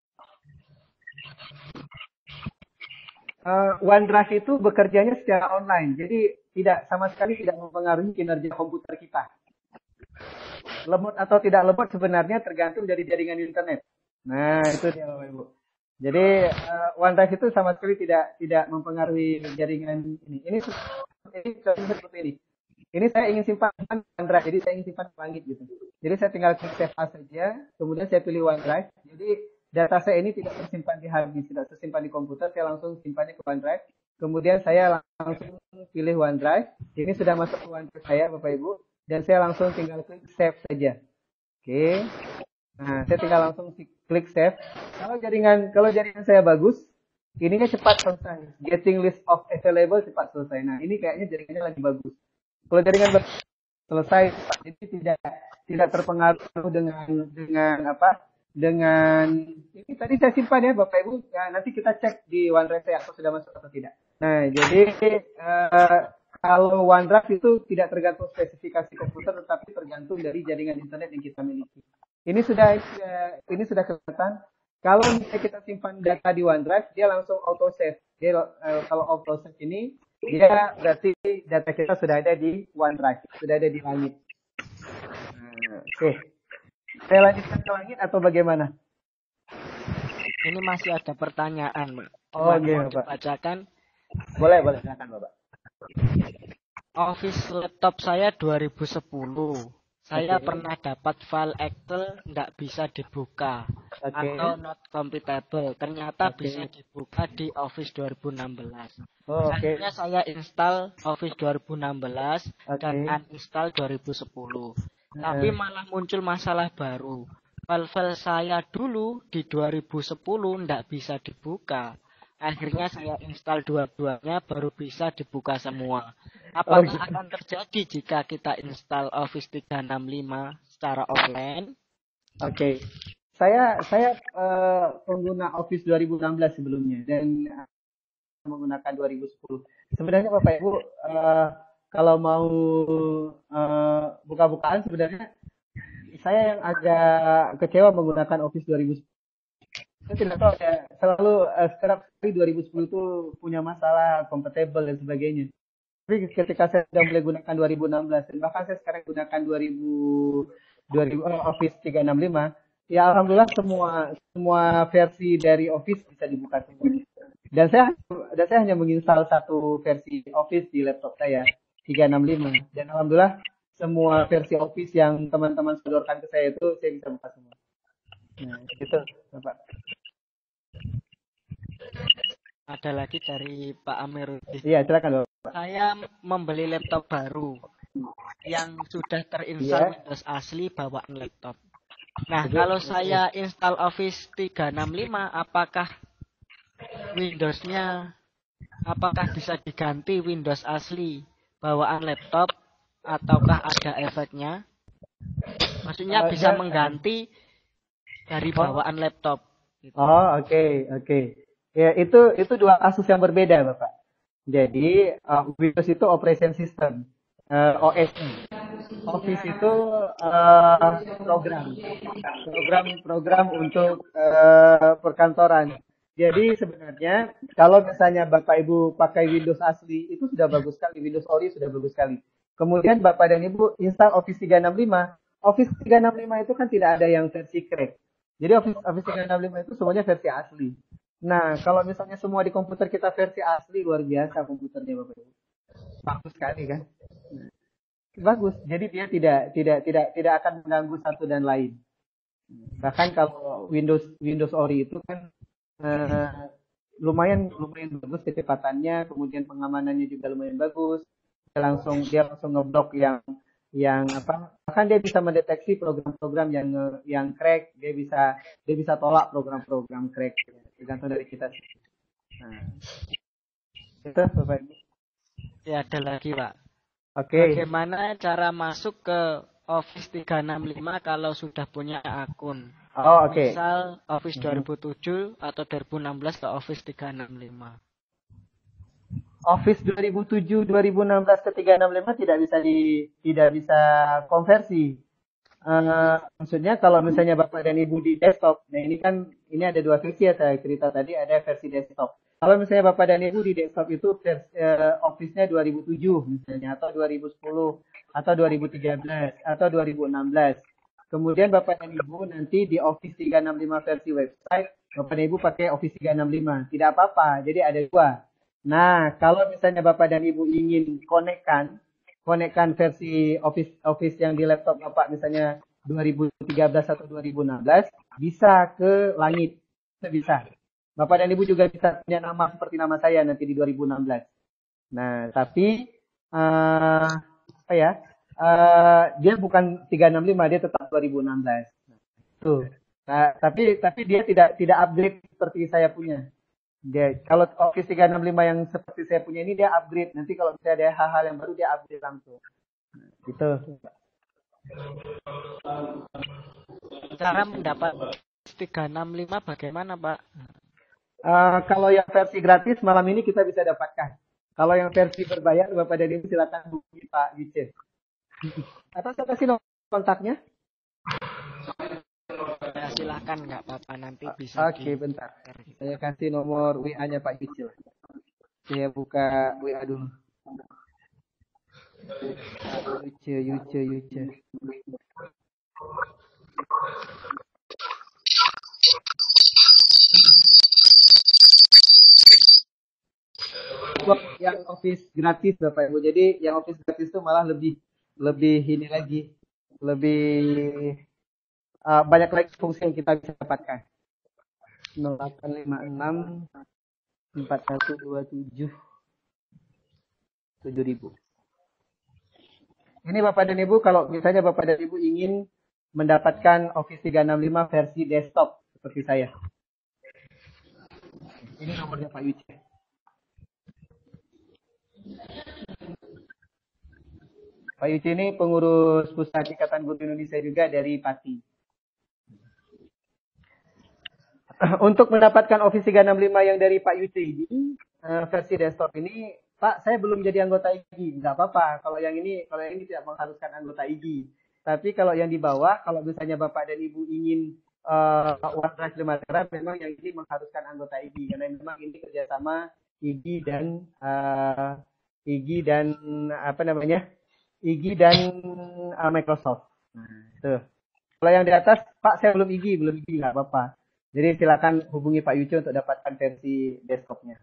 Uh, OneDrive itu bekerjanya secara online, jadi tidak sama sekali tidak mempengaruhi kinerja komputer kita. Lemot atau tidak lemot sebenarnya tergantung dari jaringan internet. Nah, itu dia Bapak Ibu. Jadi uh, OneDrive itu sama sekali tidak tidak mempengaruhi jaringan ini. Ini ini seperti ini. Ini saya ingin simpan OneDrive, jadi saya ingin simpan di langit gitu. Jadi saya tinggal klik save as saja, kemudian saya pilih OneDrive. Jadi data saya ini tidak tersimpan di hard disk, tidak tersimpan di komputer, saya langsung simpannya ke OneDrive. Kemudian saya langsung pilih OneDrive. Ini sudah masuk ke OneDrive saya Bapak Ibu. Dan saya langsung tinggal klik save saja. Oke. Nah, saya tinggal langsung klik save. Kalau jaringan kalau jaringan saya bagus, ininya cepat selesai. Getting list of available cepat selesai. Nah, ini kayaknya jaringannya lagi bagus. Kalau jaringan bagus selesai, jadi tidak tidak terpengaruh dengan dengan apa? Dengan ini tadi saya simpan ya Bapak Ibu. Ya, nanti kita cek di OneDrive saya apa sudah masuk atau tidak. Nah, jadi uh, kalau OneDrive itu tidak tergantung spesifikasi komputer, tetapi tergantung dari jaringan internet yang kita miliki. Ini sudah ini sudah kelihatan. Kalau misalnya kita simpan data di OneDrive, dia langsung auto save. Dia uh, kalau auto save ini, dia berarti data kita sudah ada di OneDrive, sudah ada di langit. Nah, oke, okay. Saya lanjutkan ke langit atau bagaimana? Ini masih ada pertanyaan, Pak. Oh, oke, okay, Pak. Bacakan. Boleh, boleh, silakan, Bapak. Office laptop saya dua ribu sepuluh. Saya okay. pernah dapat file Excel tidak bisa dibuka okay. atau not compatible. Ternyata okay. bisa dibuka di Office dua ribu enam belas. Oh, okay. Akhirnya saya install Office dua ribu enam belas okay. dan uninstall dua ribu sepuluh. Uh. Tapi malah muncul masalah baru. File-file saya dulu di dua ribu sepuluh tidak bisa dibuka. Akhirnya saya install dua-duanya baru bisa dibuka semua. Apakah oh, akan terjadi jika kita install Office tiga enam lima secara offline? Oke. Okay. Saya saya uh, pengguna Office dua ribu enam belas sebelumnya dan uh, menggunakan dua ribu sepuluh. Sebenarnya Bapak Ibu uh, kalau mau uh, buka-bukaan sebenarnya saya yang agak kecewa menggunakan Office dua ribu sepuluh. Saya tidak tahu ya, selalu uh, setiap kali dua ribu sepuluh itu punya masalah compatible dan sebagainya. Tapi ketika saya sudah mulai gunakan dua ribu enam belas dan bahkan saya sekarang gunakan dua ribu, dua ribu oh, Office tiga enam lima, ya alhamdulillah semua semua versi dari Office bisa dibuka semua. Dan saya dan saya hanya menginstal satu versi Office di laptop saya tiga enam lima dan alhamdulillah semua versi Office yang teman-teman sodorkan ke saya itu saya bisa buka semua. Nah, itu Bapak. Ada lagi dari Pak Amiruddin. Iya, silakan Bapak. Saya membeli laptop baru. yang sudah terinstall Iya. Windows asli bawaan laptop. Nah, Betul. kalau saya install Office tiga enam lima, apakah Windows-nya apakah bisa diganti Windows asli bawaan laptop ataukah ada efeknya? Maksudnya Eh, bisa dan- mengganti dari Oh. bawaan laptop. Gitu. Oh, oke, oke. Ya, itu itu dua kasus yang berbeda, Bapak. Jadi, uh, Windows itu operation system, uh, O S. Office itu uh, program, program-program untuk uh, perkantoran. Jadi sebenarnya kalau misalnya Bapak Ibu pakai Windows asli itu sudah bagus sekali, Windows Ori sudah bagus sekali. Kemudian Bapak dan Ibu install Office tiga enam lima. Office tiga enam lima itu kan tidak ada yang versi crack. Jadi Office Office tiga enam lima itu semuanya versi asli. Nah, kalau misalnya semua di komputer kita versi asli, luar biasa komputernya Bapak Ibu. Bagus sekali kan? Bagus. Jadi dia tidak tidak tidak tidak akan mengganggu satu dan lain. Bahkan kalau Windows Windows Ori itu kan eh, lumayan lumayan bagus kecepatannya, kemudian pengamanannya juga lumayan bagus. Dia langsung dia langsung ngeblok yang yang apa? Bahkan dia bisa mendeteksi program-program yang yang crack, dia bisa dia bisa tolak program-program crack. Tergantung dari kita. Nah, itu Bapak Ibu. Ya, ada lagi, Pak. Oke. Bagaimana cara masuk ke Office tiga enam lima kalau sudah punya akun? Oh, oke. Misal Office dua ribu tujuh atau dua ribu enam belas ke Office tiga enam lima. Office dua ribu tujuh, dua ribu enam belas ke tiga enam lima tidak bisa di tidak bisa konversi. Uh, maksudnya kalau misalnya Bapak dan Ibu di desktop, nah ini kan ini ada dua versi ya saya cerita tadi, ada versi desktop. Kalau misalnya Bapak dan Ibu di desktop itu versi uh, Office-nya dua ribu tujuh misalnya atau dua ribu sepuluh atau dua ribu tiga belas atau dua ribu enam belas. Kemudian Bapak dan Ibu nanti di Office tiga enam lima versi website, Bapak dan Ibu pakai Office tiga enam lima. Tidak apa-apa, jadi ada dua. Nah, kalau misalnya Bapak dan Ibu ingin konekkan konekkan versi Office Office yang di laptop Bapak misalnya dua ribu tiga belas atau dua ribu enam belas, bisa ke langit. Bisa. Bapak dan Ibu juga bisa punya nama seperti nama saya nanti di dua ribu enam belas. Nah, tapi uh, apa ya? Uh, dia bukan tiga enam lima, dia tetap dua ribu enam belas. Tuh. Nah, tapi tapi dia tidak tidak upgrade seperti saya punya. Dia, kalau Office tiga enam lima yang seperti saya punya ini dia upgrade. Nanti kalau misalnya ada hal-hal yang baru dia upgrade langsung. Gitu. Cara mendapat tiga enam lima bagaimana, Pak? Uh, kalau yang versi gratis malam ini kita bisa dapatkan. Kalau yang versi berbayar Bapak dan Ibu silakan hubungi Pak Yuce. Atau saya kasih nomor kontaknya? Ya, silahkan, nggak apa-apa, nanti bisa. Oke, okay, bentar. Saya kasih nomor W A-nya Pak Yuce. Saya buka W A dulu. Yuce, Yuce, Yuce. Yang Office gratis Bapak Ibu. Jadi yang Office gratis itu malah lebih lebih ini lagi, lebih uh, banyak lagi fungsi yang kita bisa dapatkan. nol delapan lima enam empat satu dua tujuh tujuh ribu. Ini Bapak dan Ibu, kalau misalnya Bapak dan Ibu ingin mendapatkan Office tiga enam lima versi desktop seperti saya. Ini nomornya Pak Yuce. Pak Yuce ini pengurus Pusat Ikatan Guru Indonesia juga dari Pati. Untuk mendapatkan Office tiga enam lima yang dari Pak Yuce ini, uh, versi desktop ini, Pak, saya belum jadi anggota I G I. Nggak apa-apa, kalau yang ini kalau yang ini tidak mengharuskan anggota I G I. Tapi kalau yang di bawah, kalau misalnya Bapak dan Ibu ingin uh, OneDrive lima tera, memang yang ini mengharuskan anggota I G I. Karena memang ini kerjasama I G I dan uh, I G I dan apa namanya? I G I dan uh, Microsoft. Nah, tuh. Kalau yang di atas, Pak, saya belum I G I, belum I G I, nggak apa-apa. Jadi silakan hubungi Pak Yuce untuk dapatkan versi desktopnya.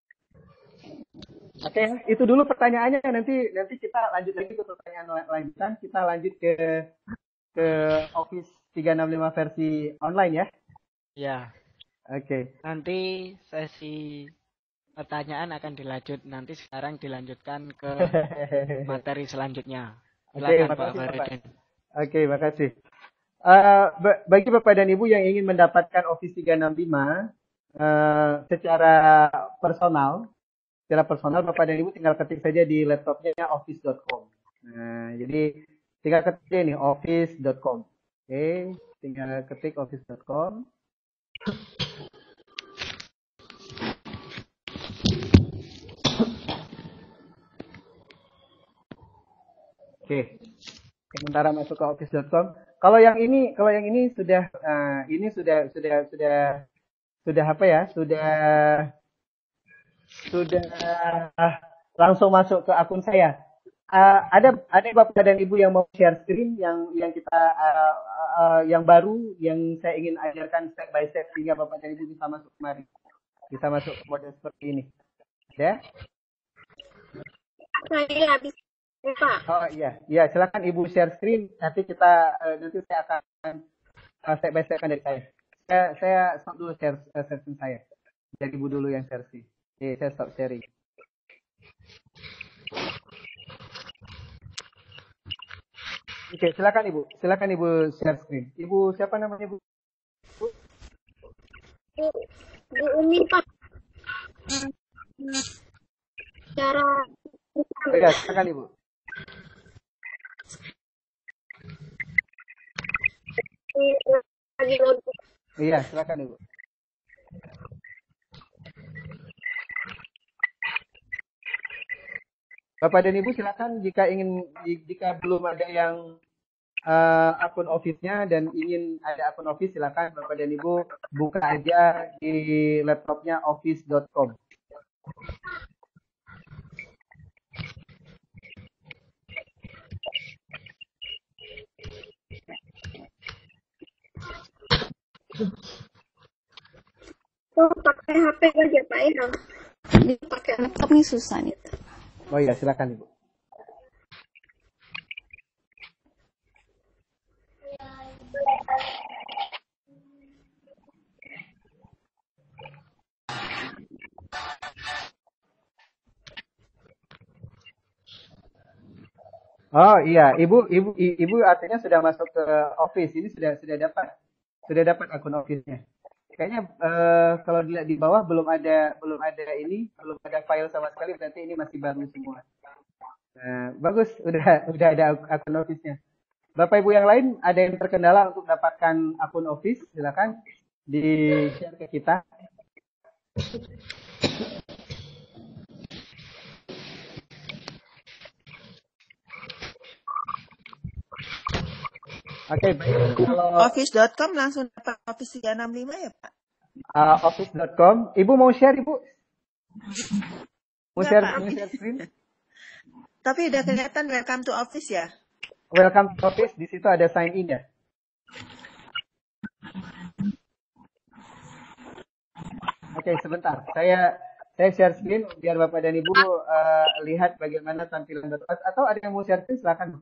Oke, itu dulu pertanyaannya. Nanti nanti kita lanjut lagi ke pertanyaan lanjutan. Kita lanjut ke ke Office tiga enam lima versi online ya. Ya. Oke. Nanti sesi pertanyaan akan dilanjut. Nanti sekarang dilanjutkan ke materi selanjutnya. Oke, Silakan Pak makasih Bapak. Faridin. Oke, makasih. Uh, bagi Bapak dan Ibu yang ingin mendapatkan Office tiga enam lima uh, secara personal, secara personal Bapak dan Ibu tinggal ketik saja di laptopnya office dot com. Nah, jadi tinggal ketik ini office dot com. Oke, tinggal ketik office dot com. Oke. Sementara masuk ke office dot com. Kalau yang ini, kalau yang ini sudah uh, ini sudah sudah sudah sudah apa ya? Sudah sudah uh, langsung masuk ke akun saya. Uh, ada ada Bapak dan Ibu yang mau share screen yang yang kita uh, uh, yang baru yang saya ingin ajarkan step by step sehingga Bapak dan Ibu bisa masuk kemari. Bisa masuk ke mode seperti ini. Ya? Saya habis Pak. Oh iya, iya silakan Ibu share screen. Nanti kita uh, nanti saya akan uh, step by step dari saya. Saya saya stop dulu share uh, session saya. Jadi Ibu dulu yang share screen. Oke, saya stop sharing. Oke, silakan Ibu. Silakan Ibu share screen. Ibu siapa namanya Ibu? Bu, Bu Umi Pak. Cara Ya, silakan Ibu. lagi login. Iya, silakan Ibu. Bapak dan Ibu silakan jika ingin jika belum ada yang uh, akun Office-nya dan ingin ada akun Office silakan Bapak dan Ibu buka aja di laptopnya office dot com. Oh, pakai H P aja Pak ya. Ini pakai laptop nih susah nih. Oh iya, silakan Ibu. Oh iya, Ibu Ibu Ibu artinya sudah masuk ke Office. Ini sudah sudah dapat sudah dapat akun Office-nya. Kayaknya uh, kalau dilihat di bawah belum ada belum ada ini, belum ada file sama sekali, berarti ini masih baru semua. Nah, bagus, udah udah ada akun Office-nya. Bapak Ibu yang lain ada yang terkendala untuk mendapatkan akun Office, silakan di-share ke kita. Oke, okay, baik. Kalau office dot com langsung dapat Office tiga enam lima ya, Pak? Uh, office dot com. Ibu mau share, Ibu? Mau Enggak, share, Pak. mau share screen? Tapi udah kelihatan welcome to Office ya? Welcome to Office, di situ ada sign in ya. Oke, okay, sebentar. Saya saya share screen biar Bapak dan Ibu uh, lihat bagaimana tampilan Office. Atau ada yang mau share screen, silakan.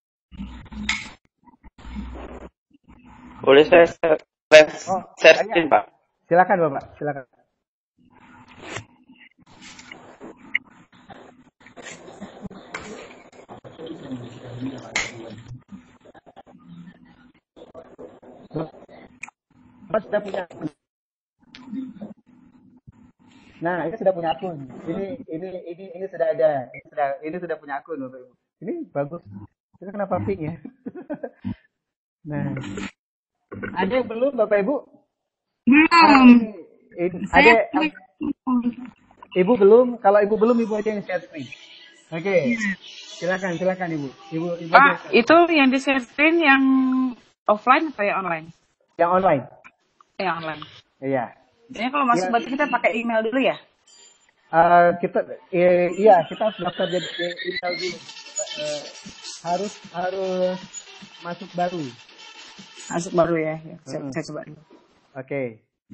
Boleh saya share Oh, screen, Pak? Silakan Bapak, silakan. Bapak sudah punya akun. Nah, ini sudah punya akun. Ini ini ini ini sudah ada. Ini sudah ini sudah punya akun Bapak Ibu. Ini bagus. Itu kenapa pink ya? Nah, ada yang belum Bapak Ibu? Belum. Ah, ada Ibu belum? Kalau Ibu belum, Ibu aja yang share screen. Oke. Okay. Silakan, silakan Ibu. Ibu, Ibu Pak, itu yang di share screen yang offline atau yang online? Yang online. Yang online. Iya. Jadi kalau masuk ya. Berarti kita pakai email dulu ya? Uh, kita eh, iya, kita harus daftar jadi email dulu. Uh, harus harus masuk baru. Masuk baru ya. ya. Saya, hmm. saya coba dulu. Oke. Okay.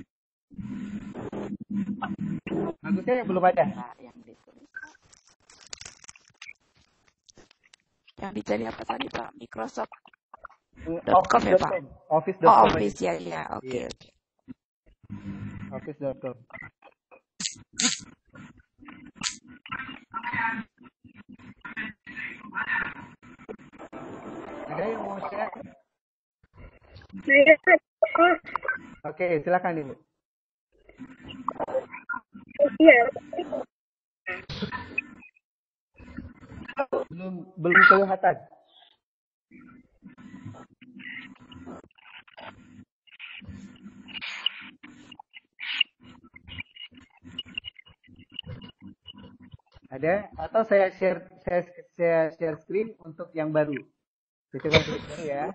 Bagusnya yang belum ada. Yang ditulis. Yang dicari apa tadi Pak? Microsoft. Office ya Pak? Office. Oh, Office ya ya. Oke oke. Office dot com. Ada yang mau share? Saya Oke, silakan Ibu. iya. Belum belum kelihatan. Ada atau saya share saya, saya share screen untuk yang baru. Kita coba klik baru ya.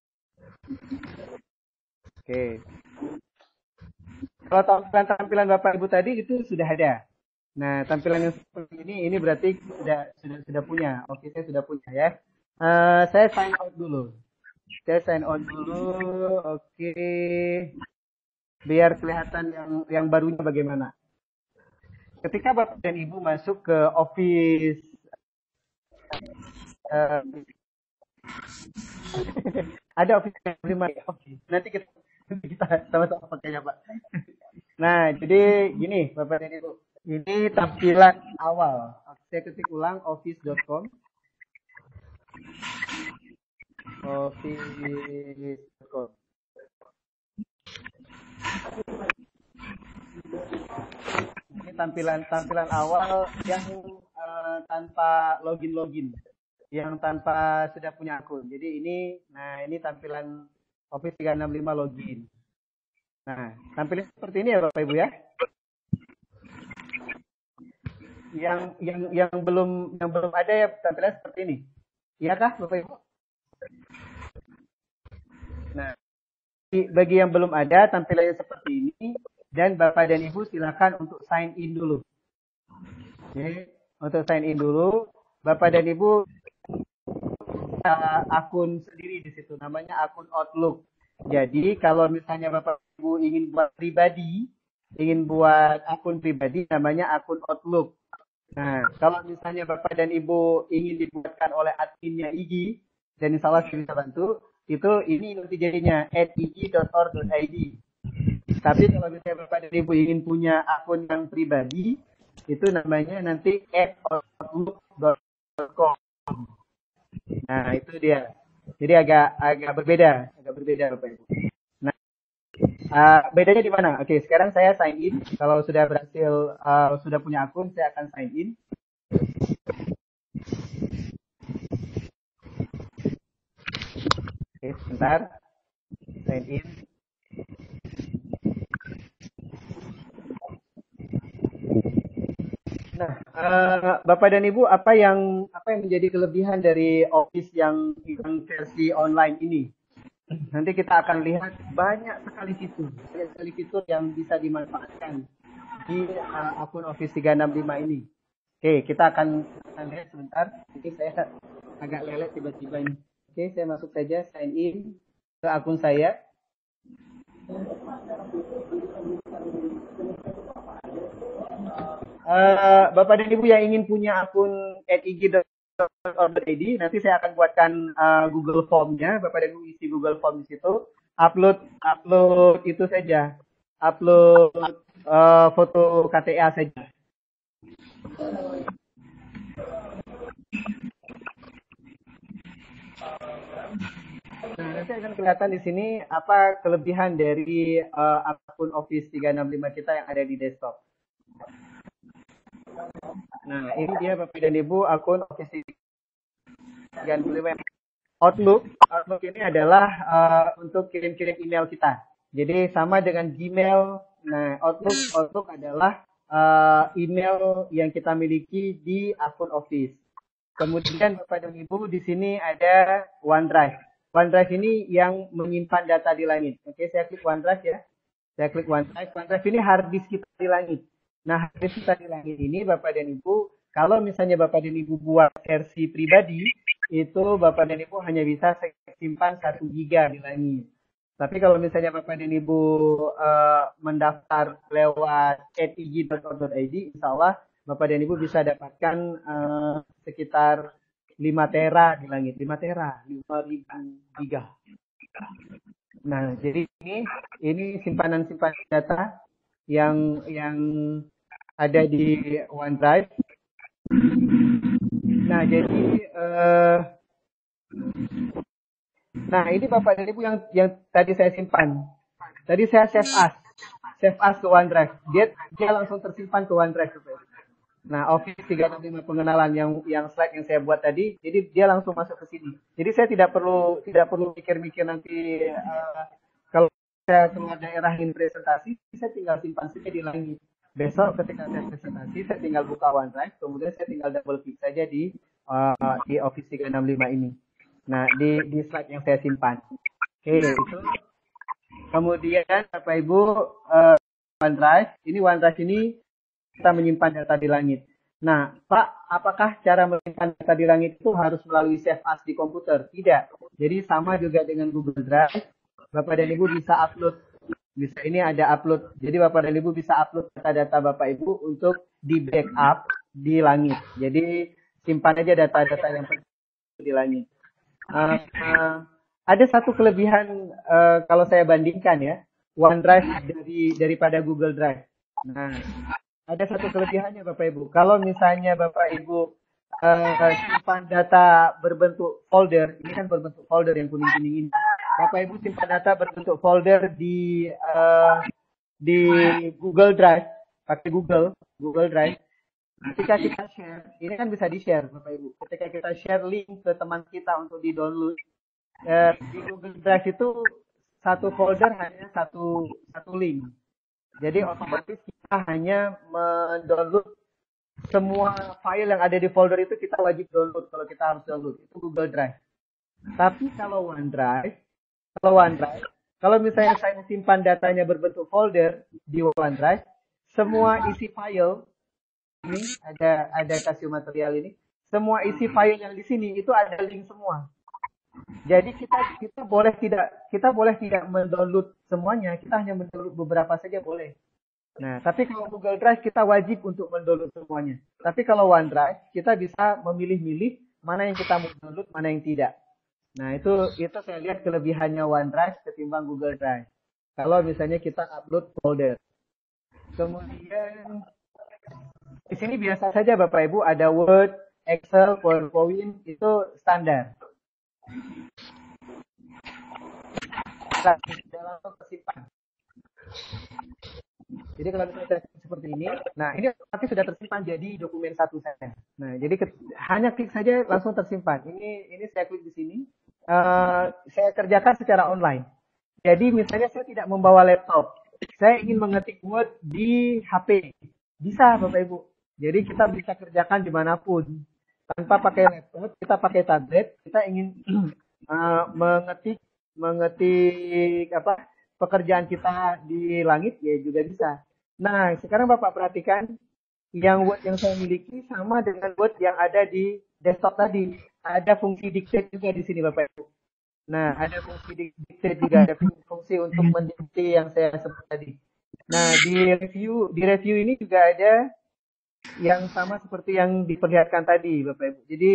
Oke. Kalau tampilan-tampilan Bapak Ibu tadi itu sudah ada. Nah, tampilan yang seperti ini ini berarti sudah sudah sudah punya. Oke, saya sudah punya ya. Uh, saya sign out dulu. Saya sign out dulu. Oke. Biar kelihatan yang yang barunya bagaimana. Ketika Bapak dan Ibu masuk ke Office uh, ada Office lima. Oke, nanti kita kita sama-sama pakainya, Pak. Nah, jadi gini Bapak dan Ibu. Ini tampilan awal. Saya ketik ulang office dot com. office dot com. Ini tampilan tampilan awal yang uh, tanpa login login, yang tanpa sudah punya akun. Jadi ini, nah ini tampilan Office tiga enam lima login. Nah, tampilan seperti ini ya Bapak Ibu ya. Yang yang yang belum yang belum ada ya tampilan seperti ini. Iya kah Bapak Ibu? Nah, bagi yang belum ada tampilannya seperti ini. Dan Bapak dan Ibu silakan untuk sign in dulu. Oke, untuk sign in dulu, Bapak dan Ibu uh, akun sendiri di situ, namanya akun Outlook. Jadi kalau misalnya Bapak Ibu ingin buat pribadi, ingin buat akun pribadi, namanya akun Outlook. Nah, kalau misalnya Bapak dan Ibu ingin dibuatkan oleh adminnya I G, dan insya Allah saya bisa bantu, itu ini nanti jadinya at i g dot org dot i d. Tapi kalau misalnya Bapak dan Ibu ingin punya akun yang pribadi, itu namanya nanti at outlook dot com. Nah, itu dia. Jadi agak agak berbeda, agak berbeda Bapak Ibu. Nah, uh, bedanya di mana? Oke, sekarang saya sign in. Kalau sudah berhasil, uh, sudah punya akun, saya akan sign in. Oke, sebentar. Sign in. Nah, uh, Bapak dan Ibu, apa yang apa yang menjadi kelebihan dari Office yang, yang versi online ini? Nanti kita akan lihat banyak sekali fitur, banyak sekali fitur yang bisa dimanfaatkan di uh, akun Office tiga enam lima ini. Oke, kita akan, akan lihat sebentar. Ini saya agak lelet tiba-tiba ini. Oke, saya masuk saja, sign in ke akun saya. Uh, Bapak dan Ibu yang ingin punya akun at i g dot org dot i d, nanti saya akan buatkan uh, Google Form-nya. Bapak dan Ibu isi Google Form di situ, upload upload itu saja, upload uh, foto K T A saja. Nah, nanti akan kelihatan di sini apa kelebihan dari uh, akun Office tiga enam lima kita yang ada di desktop. Nah, ini dia Bapak dan Ibu akun Office tiga enam lima. Outlook, Outlook ini adalah uh, untuk kirim-kirim email kita. Jadi sama dengan Gmail. Nah, Outlook Outlook adalah uh, email yang kita miliki di akun Office. Kemudian Bapak dan Ibu di sini ada OneDrive. OneDrive ini yang menyimpan data di langit. Oke, saya klik OneDrive ya. Saya klik OneDrive. OneDrive ini hard disk kita di langit. Nah, hard disk kita di langit ini Bapak dan Ibu, kalau misalnya Bapak dan Ibu buat versi pribadi, itu Bapak dan Ibu hanya bisa simpan satu giga di langit. Tapi kalau misalnya Bapak dan Ibu uh, mendaftar lewat at i g dot org dot i d, insya Allah Bapak dan Ibu bisa dapatkan uh, sekitar lima tera di langit. lima tera, lima ribu giga. Nah, jadi ini ini simpanan-simpanan data yang yang ada di OneDrive. Nah, jadi uh, Nah, ini Bapak dan Ibu yang yang tadi saya simpan. Tadi saya save as. Save as ke OneDrive. Dia dia langsung tersimpan ke OneDrive. Nah, Office tiga enam lima pengenalan yang yang slide yang saya buat tadi, jadi dia langsung masuk ke sini. Jadi saya tidak perlu tidak perlu mikir-mikir nanti uh, kalau saya keluar daerah ingin presentasi, saya tinggal simpan saja di langit. Besok ketika saya presentasi, saya tinggal buka OneDrive, kemudian saya tinggal double klik saja di uh, di Office tiga enam lima ini. Nah, di di slide yang saya simpan. Oke, itu. Kemudian Bapak Ibu, uh, OneDrive, ini OneDrive ini kita menyimpan data di langit. Nah, Pak, apakah cara menyimpan data di langit itu harus melalui save as di komputer? Tidak. Jadi sama juga dengan Google Drive, Bapak dan Ibu bisa upload. Bisa ini ada upload. Jadi Bapak dan Ibu bisa upload data-data Bapak Ibu untuk di backup di langit. Jadi simpan aja data-data yang penting di langit. Uh, uh, ada satu kelebihan uh, kalau saya bandingkan ya, OneDrive dari daripada Google Drive. Nah, ada satu kelebihannya Bapak Ibu. Kalau misalnya Bapak Ibu uh, simpan data berbentuk folder, ini kan berbentuk folder yang kuning-kuning ini. Bapak Ibu simpan data berbentuk folder di uh, di Google Drive, pakai Google, Google Drive. Ketika kita share, ini kan bisa di-share Bapak Ibu. Ketika kita share link ke teman kita untuk di-download, uh, di Google Drive itu satu folder hanya satu satu link. Jadi otomatis kita hanya mendownload semua file yang ada di folder itu kita wajib download kalau kita harus download. Itu Google Drive. Tapi kalau OneDrive, kalau OneDrive, kalau misalnya saya simpan datanya berbentuk folder di OneDrive, semua isi file ini ada ada kasih material ini, semua isi file yang di sini itu ada link semua. Jadi kita kita boleh tidak kita boleh tidak mendownload semuanya, kita hanya mendownload beberapa saja boleh. Nah, tapi kalau Google Drive kita wajib untuk mendownload semuanya. Tapi kalau OneDrive kita bisa memilih-milih mana yang kita mau download, mana yang tidak. Nah, itu itu saya lihat kelebihannya OneDrive ketimbang Google Drive. Kalau misalnya kita upload folder. Kemudian di sini biasa saja Bapak Ibu ada Word, Excel, PowerPoint itu standar. Sudah langsung tersimpan. Jadi kalau misalnya seperti ini, nah ini nanti sudah tersimpan jadi dokumen satu saja. Nah, jadi ke, hanya klik saja langsung tersimpan. Ini ini saya klik di sini. Uh, saya kerjakan secara online. Jadi misalnya saya tidak membawa laptop, saya ingin mengetik Word di H P, bisa Bapak Ibu. Jadi kita bisa kerjakan dimanapun. Tanpa pakai laptop, kita pakai tablet, kita ingin uh, mengetik mengetik apa pekerjaan kita di langit ya juga bisa. Nah, sekarang Bapak perhatikan yang Word yang saya miliki sama dengan Word yang ada di desktop tadi. Ada fungsi dictate juga di sini Bapak Ibu. Nah, ada fungsi dictate juga, ada fungsi untuk mendikte yang saya sebut tadi. Nah, di review di review ini juga ada yang sama seperti yang diperlihatkan tadi Bapak Ibu. Jadi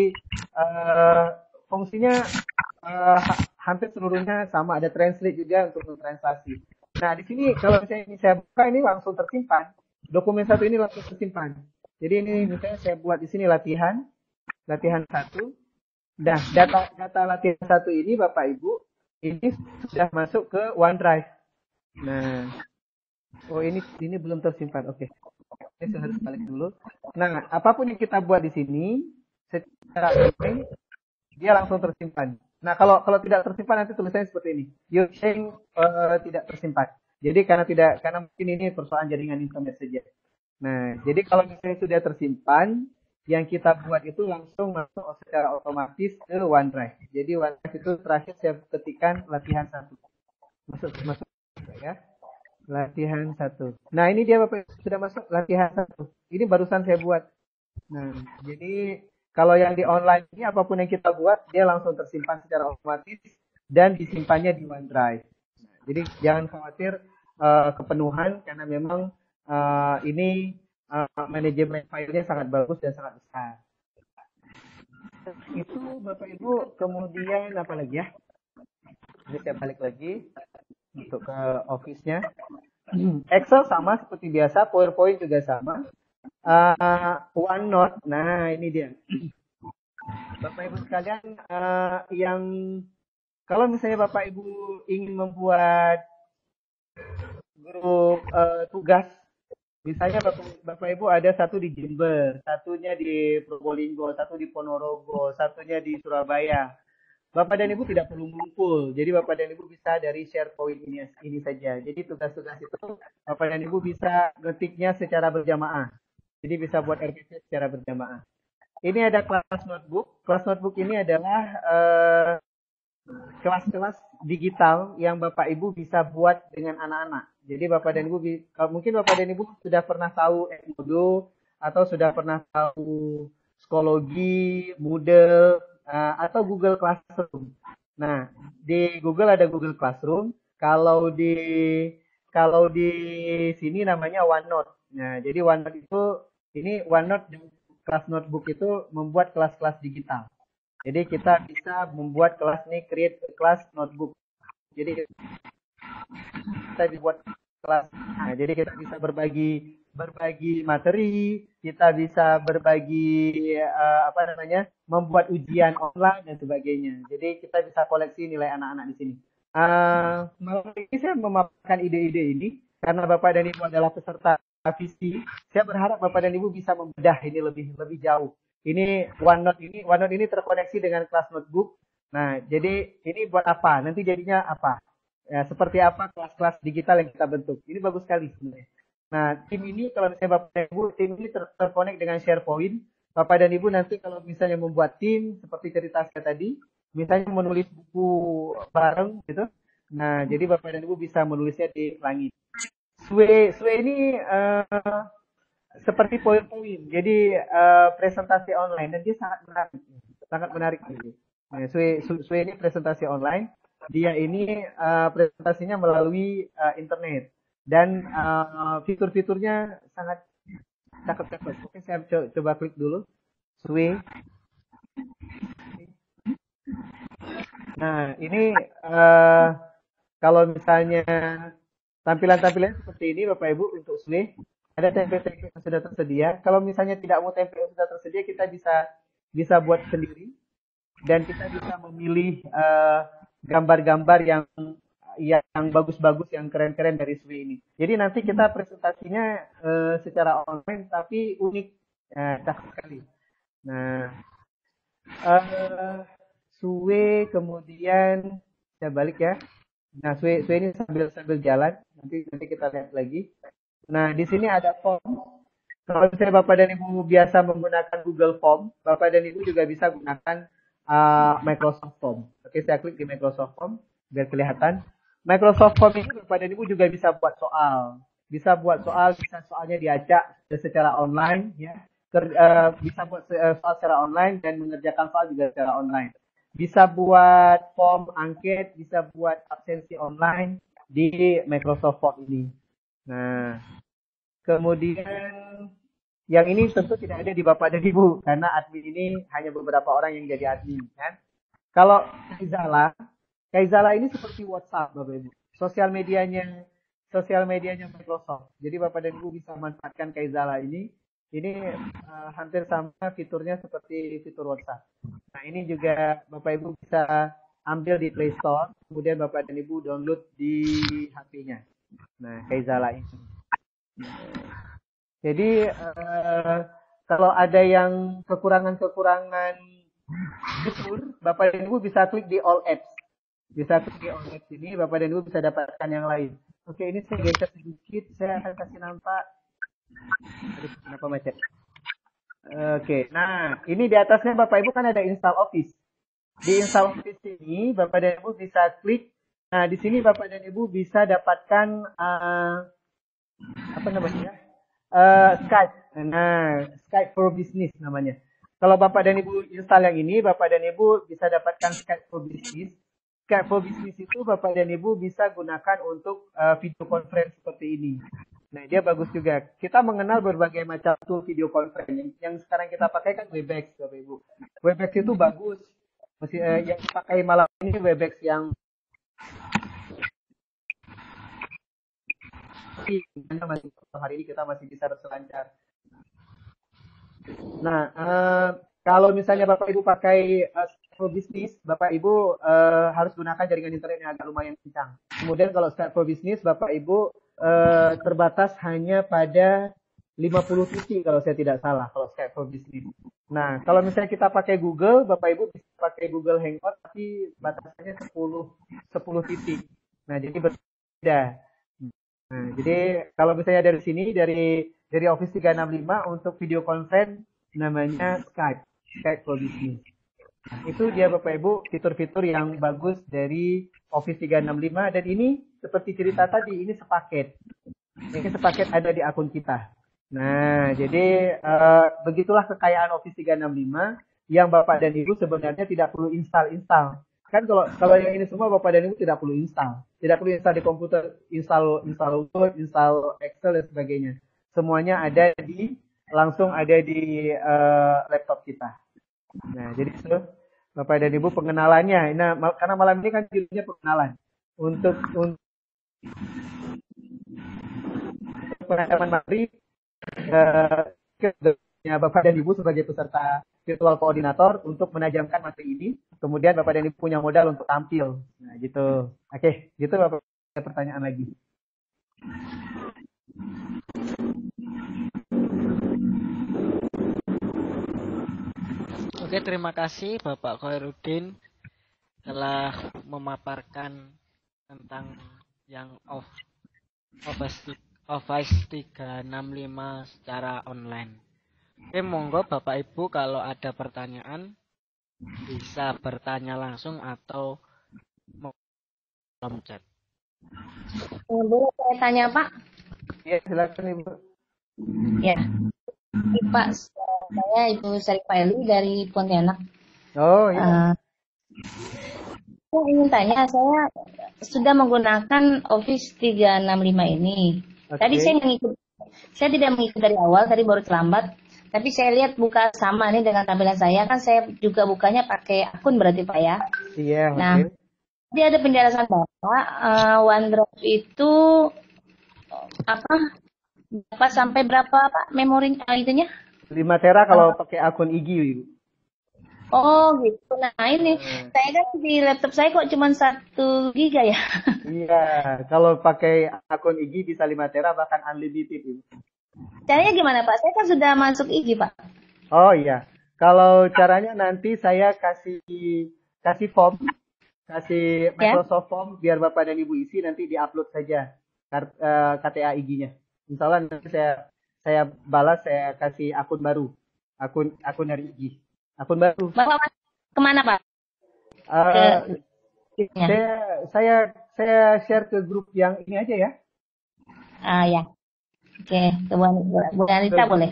uh, fungsinya uh, hampir seluruhnya sama, ada translate juga untuk mentranslasi. Nah, di sini kalau saya ini saya buka ini langsung tersimpan. Dokumen satu ini langsung tersimpan. Jadi ini misalnya saya buat di sini latihan, latihan satu. Nah, data data latihan satu ini Bapak Ibu ini sudah masuk ke OneDrive. Nah, oh ini ini belum tersimpan. Oke. Okay. Saya harus balik dulu. Nah, apapun yang kita buat di sini secara online dia langsung tersimpan. Nah, kalau kalau tidak tersimpan nanti tulisannya seperti ini. Using uh, tidak tersimpan. Jadi karena tidak karena mungkin ini persoalan jaringan internet saja. Nah, jadi kalau misalnya sudah tersimpan, yang kita buat itu langsung masuk secara otomatis ke OneDrive. Jadi OneDrive itu terakhir saya ketikkan latihan satu. Masuk masuk ya. Latihan satu. Nah, ini dia Bapak sudah masuk latihan satu. Ini barusan saya buat. Nah, jadi kalau yang di online ini apapun yang kita buat, dia langsung tersimpan secara otomatis dan disimpannya di OneDrive. Jadi jangan khawatir uh, kepenuhan karena memang uh, ini uh, manajemen filenya sangat bagus dan sangat besar. Itu Bapak Ibu, kemudian apa lagi ya? Ini saya balik lagi untuk ke Office-nya. Excel sama seperti biasa, PowerPoint juga sama. Uh, OneNote, nah ini dia. Bapak Ibu sekalian, uh, yang kalau misalnya Bapak Ibu ingin membuat grup uh, tugas, misalnya Bapak, Bapak Ibu ada satu di Jember, satunya di Probolinggo, satu di Ponorogo, satunya di Surabaya. Bapak dan Ibu tidak perlu ngumpul, jadi Bapak dan Ibu bisa dari SharePoint ini, ini saja. Jadi tugas-tugas itu Bapak dan Ibu bisa ngetiknya secara berjamaah. Jadi bisa buat R P C secara berjamaah. Ini ada kelas notebook. Kelas notebook ini adalah uh, kelas-kelas digital yang Bapak Ibu bisa buat dengan anak-anak. Jadi Bapak dan Ibu, mungkin Bapak dan Ibu sudah pernah tahu Edmodo atau sudah pernah tahu Psikologi, Moodle, uh, atau Google Classroom. Nah, di Google ada Google Classroom. Kalau di kalau di sini namanya OneNote. Nah, jadi OneNote itu ini OneNote dan kelas notebook itu membuat kelas-kelas digital. Jadi kita bisa membuat kelas ini create kelas notebook. Jadi kita dibuat kelas. Nah, jadi kita bisa berbagi berbagi materi, kita bisa berbagi uh, apa namanya, membuat ujian online dan sebagainya. Jadi kita bisa koleksi nilai anak-anak di sini. Uh, malam ini saya memaparkan ide-ide ini karena Bapak dan Ibu adalah peserta visi. Saya berharap Bapak dan Ibu bisa membedah ini lebih lebih jauh. Ini OneNote ini OneNote ini terkoneksi dengan kelas notebook. Nah, jadi ini buat apa? Nanti jadinya apa? Ya, seperti apa kelas-kelas digital yang kita bentuk? Ini bagus sekali sebenarnya. Nah, tim ini kalau misalnya Bapak dan Ibu, tim ini ter terkonek dengan SharePoint. Bapak dan Ibu nanti kalau misalnya membuat tim seperti cerita saya tadi, misalnya menulis buku bareng gitu. Nah, jadi Bapak dan Ibu bisa menulisnya di langit. Sue, Sue ini uh, seperti poin-poin, jadi uh, presentasi online dan dia sangat menarik, sangat menarik. Nah, Sue, Sue ini presentasi online, dia ini uh, presentasinya melalui uh, internet dan uh, fitur-fiturnya sangat cakep-cakep. Oke, saya co coba klik dulu, Sue. Nah, ini uh, kalau misalnya tampilan-tampilan seperti ini Bapak Ibu untuk Sue. Ada template-template yang sudah tersedia. Kalau misalnya tidak mau template yang sudah tersedia, kita bisa bisa buat sendiri dan kita bisa memilih gambar-gambar uh, yang yang bagus-bagus, yang keren-keren dari Sue ini. Jadi nanti kita presentasinya uh, secara online tapi unik, nah, cakep sekali. Nah, uh, Sue kemudian saya balik ya. Nah, Sue, Sue ini sambil sambil jalan. Nanti nanti kita lihat lagi. Nah, di sini ada form. Kalau misalnya Bapak dan Ibu biasa menggunakan Google Form, Bapak dan Ibu juga bisa gunakan uh, Microsoft Form. Oke, saya klik di Microsoft Form biar kelihatan. Microsoft Form ini Bapak dan Ibu juga bisa buat soal. Bisa buat soal, bisa soalnya diacak secara online, ya. Ker, uh, bisa buat soal secara online dan mengerjakan soal juga secara online. Bisa buat form angket, bisa buat absensi online di Microsoft Form ini. Nah, kemudian yang ini tentu tidak ada di Bapak dan Ibu karena admin ini hanya beberapa orang yang jadi admin, kan? Kalau Kaizala, Kaizala ini seperti WhatsApp, Bapak Ibu. Sosial medianya, sosial medianya Microsoft. Jadi Bapak dan Ibu bisa manfaatkan Kaizala ini. Ini uh, hampir sama fiturnya seperti fitur WhatsApp. Nah, ini juga Bapak Ibu bisa ambil di Play Store, kemudian Bapak dan Ibu download di H P-nya. Nah, Kaizala ini. Jadi uh, kalau ada yang kekurangan-kekurangan fitur, Bapak dan Ibu bisa klik di All Apps. Bisa klik di All Apps ini, Bapak dan Ibu bisa dapatkan yang lain. Oke, ini saya geser sedikit, saya akan kasih nampak. Aduh, kenapa macet? Oke, nah ini di atasnya Bapak Ibu kan ada Install Office. Di Install Office ini Bapak dan Ibu bisa klik. Nah, di sini Bapak dan Ibu bisa dapatkan uh, apa namanya? Uh, Skype. Nah, Skype for Business namanya. Kalau Bapak dan Ibu install yang ini, Bapak dan Ibu bisa dapatkan Skype for Business. Skype for Business itu Bapak dan Ibu bisa gunakan untuk uh, video conference seperti ini. Nah, dia bagus juga. Kita mengenal berbagai macam tool video conference. Yang, yang sekarang kita pakai kan Webex, Bapak Ibu. Webex itu bagus. Masih uh, yang dipakai malam ini Webex yang masih hari ini kita masih bisa berselancar. Nah, uh, Kalau misalnya Bapak Ibu pakai uh, for business, Bapak Ibu uh, harus gunakan jaringan internet yang agak lumayan kencang. Kemudian kalau Skype for business, Bapak Ibu uh, terbatas hanya pada lima puluh titik kalau saya tidak salah kalau Skype for business. Nah, kalau misalnya kita pakai Google, Bapak Ibu bisa pakai Google Hangout tapi batasannya sepuluh titik. Nah, jadi berbeda. Nah, jadi kalau misalnya dari sini dari dari Office tiga enam lima untuk video conference namanya Skype, Skype for Business. Nah, itu dia Bapak Ibu fitur-fitur yang bagus dari Office tiga enam lima dan ini seperti cerita tadi ini sepaket. Ini sepaket ada di akun kita. Nah, jadi uh, begitulah kekayaan Office tiga enam lima yang Bapak dan Ibu sebenarnya tidak perlu install-install. Kan kalau kalau yang ini semua Bapak dan Ibu tidak perlu install. Tidak perlu install di komputer, install install Word, install Excel dan sebagainya. Semuanya ada di langsung ada di uh, laptop kita. Nah, jadi itu Bapak dan Ibu pengenalannya. Nah, karena malam ini kan judulnya pengenalan. Untuk untuk pengalaman materi uh, Bapak dan Ibu sebagai peserta virtual koordinator untuk menajamkan materi ini. Kemudian Bapak dan Ibu punya modal untuk tampil. Nah, gitu. Oke, gitu Bapak. Ada pertanyaan lagi. Oke, terima kasih Bapak Khairuddin telah memaparkan tentang yang off Office tiga enam lima secara online. Oke, monggo Bapak Ibu kalau ada pertanyaan bisa bertanya langsung atau kolom chat. Boleh saya tanya Pak? Ya, silakan Ibu. Ya, Pak, saya Ibu Sarifali dari Pontianak. Oh iya. Uh, saya ingin tanya, saya sudah menggunakan Office tiga enam lima ini. Okay. Tadi saya mengikuti, saya tidak mengikuti dari awal, tadi baru terlambat. Tapi saya lihat buka sama nih dengan tampilan saya, kan saya juga bukanya pakai akun berarti Pak ya. Iya. Nah, okay. Dia ada penjelasan Bapak, uh, OneDrive itu apa? Berapa sampai berapa Pak memori uh, itunya? lima tera kalau uh, pakai akun I G Ibu. Oh gitu. Nah ini hmm. saya kan di laptop saya kok cuma satu giga ya. Iya, kalau pakai akun I G bisa lima tera bahkan unlimited Ibu. Caranya gimana Pak? Saya kan sudah masuk I G Pak. Oh iya, kalau caranya nanti saya kasih kasih form, kasih Microsoft yeah. Form biar Bapak dan Ibu isi nanti diupload saja K T A I G-nya. Misalnya nanti saya saya balas saya kasih akun baru, akun akun dari I G, akun baru. Bapak kemana Pak? Uh, ke... Saya saya saya share ke grup yang ini aja ya. Ah ya. Oke, ke Bu Anita boleh.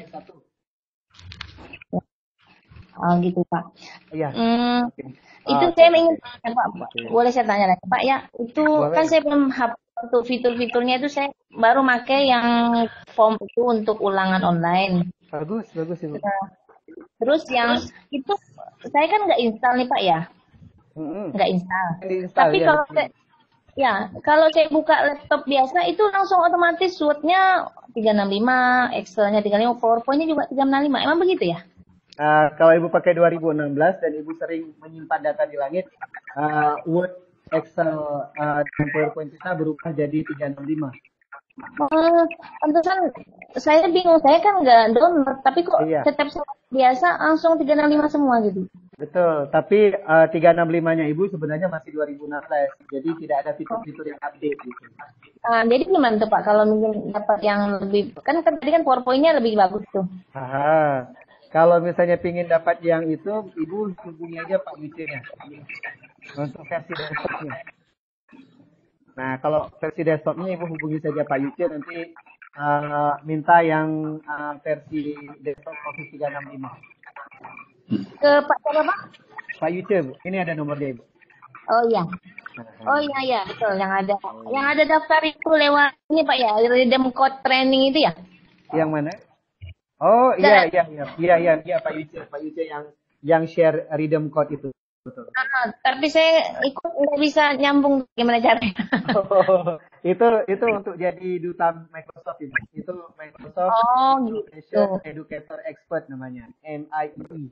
Oh gitu Pak. Iya. Hmm, okay. Itu ah, saya ingin tanya Pak, okay. Boleh saya tanya lagi Pak ya? Itu boleh. Kan saya belum hafal untuk fitur-fiturnya itu saya baru pakai yang form itu untuk ulangan online. Bagus, bagus Ibu. Nah, terus yang itu saya kan nggak install nih Pak ya? Mm-hmm. Nggak install. install. Tapi ya, kalau saya, ya kalau saya buka laptop biasa itu langsung otomatis Word-nya tiga enam lima, Excel-nya tiga enam lima, PowerPoint-nya juga tiga enam lima. Emang begitu ya? Uh, kalau Ibu pakai dua ribu enam belas dan Ibu sering menyimpan data di langit, uh, Word, Excel, uh, dan PowerPoint kita berubah jadi tiga enam lima. Hmm, pantesan saya bingung, saya kan nggak download, tapi kok iya. Setiap biasa langsung tiga enam lima semua gitu. Betul, tapi uh, tiga enam lima-nya Ibu sebenarnya masih dua ribu enam belas, jadi tidak ada fitur-fitur yang update gitu. Uh, jadi gimana tuh Pak, kalau mungkin dapat yang lebih, kan tadi kan PowerPoint-nya lebih bagus tuh. Aha. Kalau misalnya pingin dapat yang itu, Ibu hubungi aja Pak Yuce-nya untuk versi desktopnya. Nah, kalau versi desktopnya Ibu hubungi saja Pak Yuce, nanti uh, minta yang uh, versi desktop Office tiga enam lima. Ke Pak siapa Pak? Pak Yuce, ini ada nomornya Ibu. Oh iya. Oh iya ya, betul yang ada. Yang ada daftar itu lewat ini Pak ya, redeem code training itu ya? Yang mana? Oh iya iya iya iya iya iya Pak Yuce Pak Yuce yang yang share redeem code itu betul. Ah, tapi saya ikut nggak bisa nyambung gimana caranya? Oh, itu itu untuk jadi duta Microsoft itu itu Microsoft oh, Education gitu. Educator Expert namanya M I E.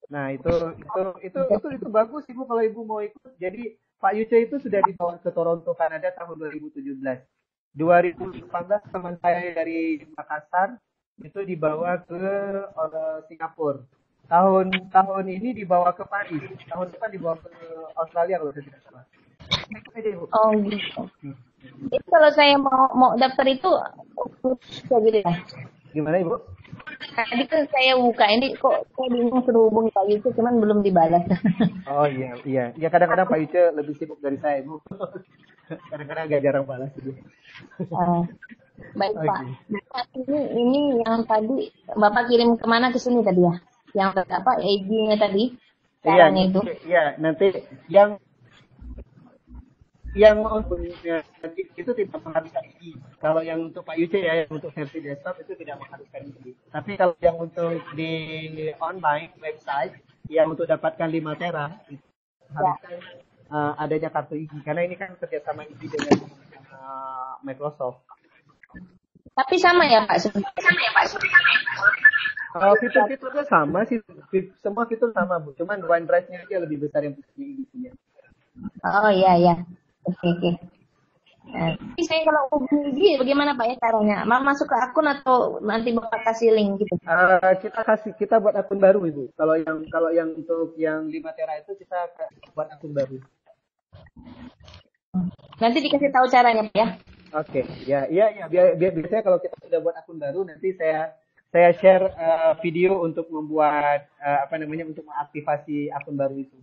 Nah, itu itu itu itu itu bagus Ibu kalau Ibu mau ikut. Jadi Pak Yuce itu sudah dibawa ke Toronto, Kanada tahun dua ribu tujuh belas. dua ribu delapan belas teman saya dari Makassar itu dibawa ke uh, Singapura. Tahun tahun ini dibawa ke Paris. Tahun depan dibawa ke Australia kalau saya tidak salah. Oh gitu. Itu kalau saya mau mau daftar itu bisa gitu ya? Gimana Ibu? Tadi kan saya buka ini kok saya bingung suruh hubungi Pak Yusuf cuman belum dibalas. Oh iya iya. Ya kadang-kadang Pak Yuce lebih sibuk dari saya Ibu. Kadang-kadang agak jarang balas Ibu. Uh, baik Okay. Pak. Nah, ini ini yang tadi Bapak kirim kemana ke sini tadi ya? Yang apa I G-nya tadi? Iya, Caranya itu. iya nanti yang yang untuk ya, itu tidak mengharuskan I D. Kalau yang untuk Pak Yuce ya, yang untuk versi desktop itu tidak mengharuskan I D. Tapi kalau yang untuk di online website yang untuk dapatkan lima tera itu harusnya uh, adanya kartu I D karena ini kan kerjasama I D dengan uh, Microsoft. Tapi sama ya Pak? Sama ya Pak? Uh, fitur-fiturnya sama sih, semua fitur sama Bu. Cuman OneDrive-nya aja lebih besar yang punya I D-nya. Oh iya iya. Oke oke. Nah, tapi saya kalau hubungi dia bagaimana Pak ya caranya? Mau masuk ke akun atau nanti Bapak kasih link gitu? Uh, kita kasih kita buat akun baru Ibu. Kalau yang kalau yang untuk yang lima tera itu kita buat akun baru. Nanti dikasih tahu caranya Pak ya. Oke, okay. ya, ya, ya. Biar, biar, biasanya kalau kita sudah buat akun baru, nanti saya saya share uh, video untuk membuat uh, apa namanya untuk mengaktifasi akun baru itu.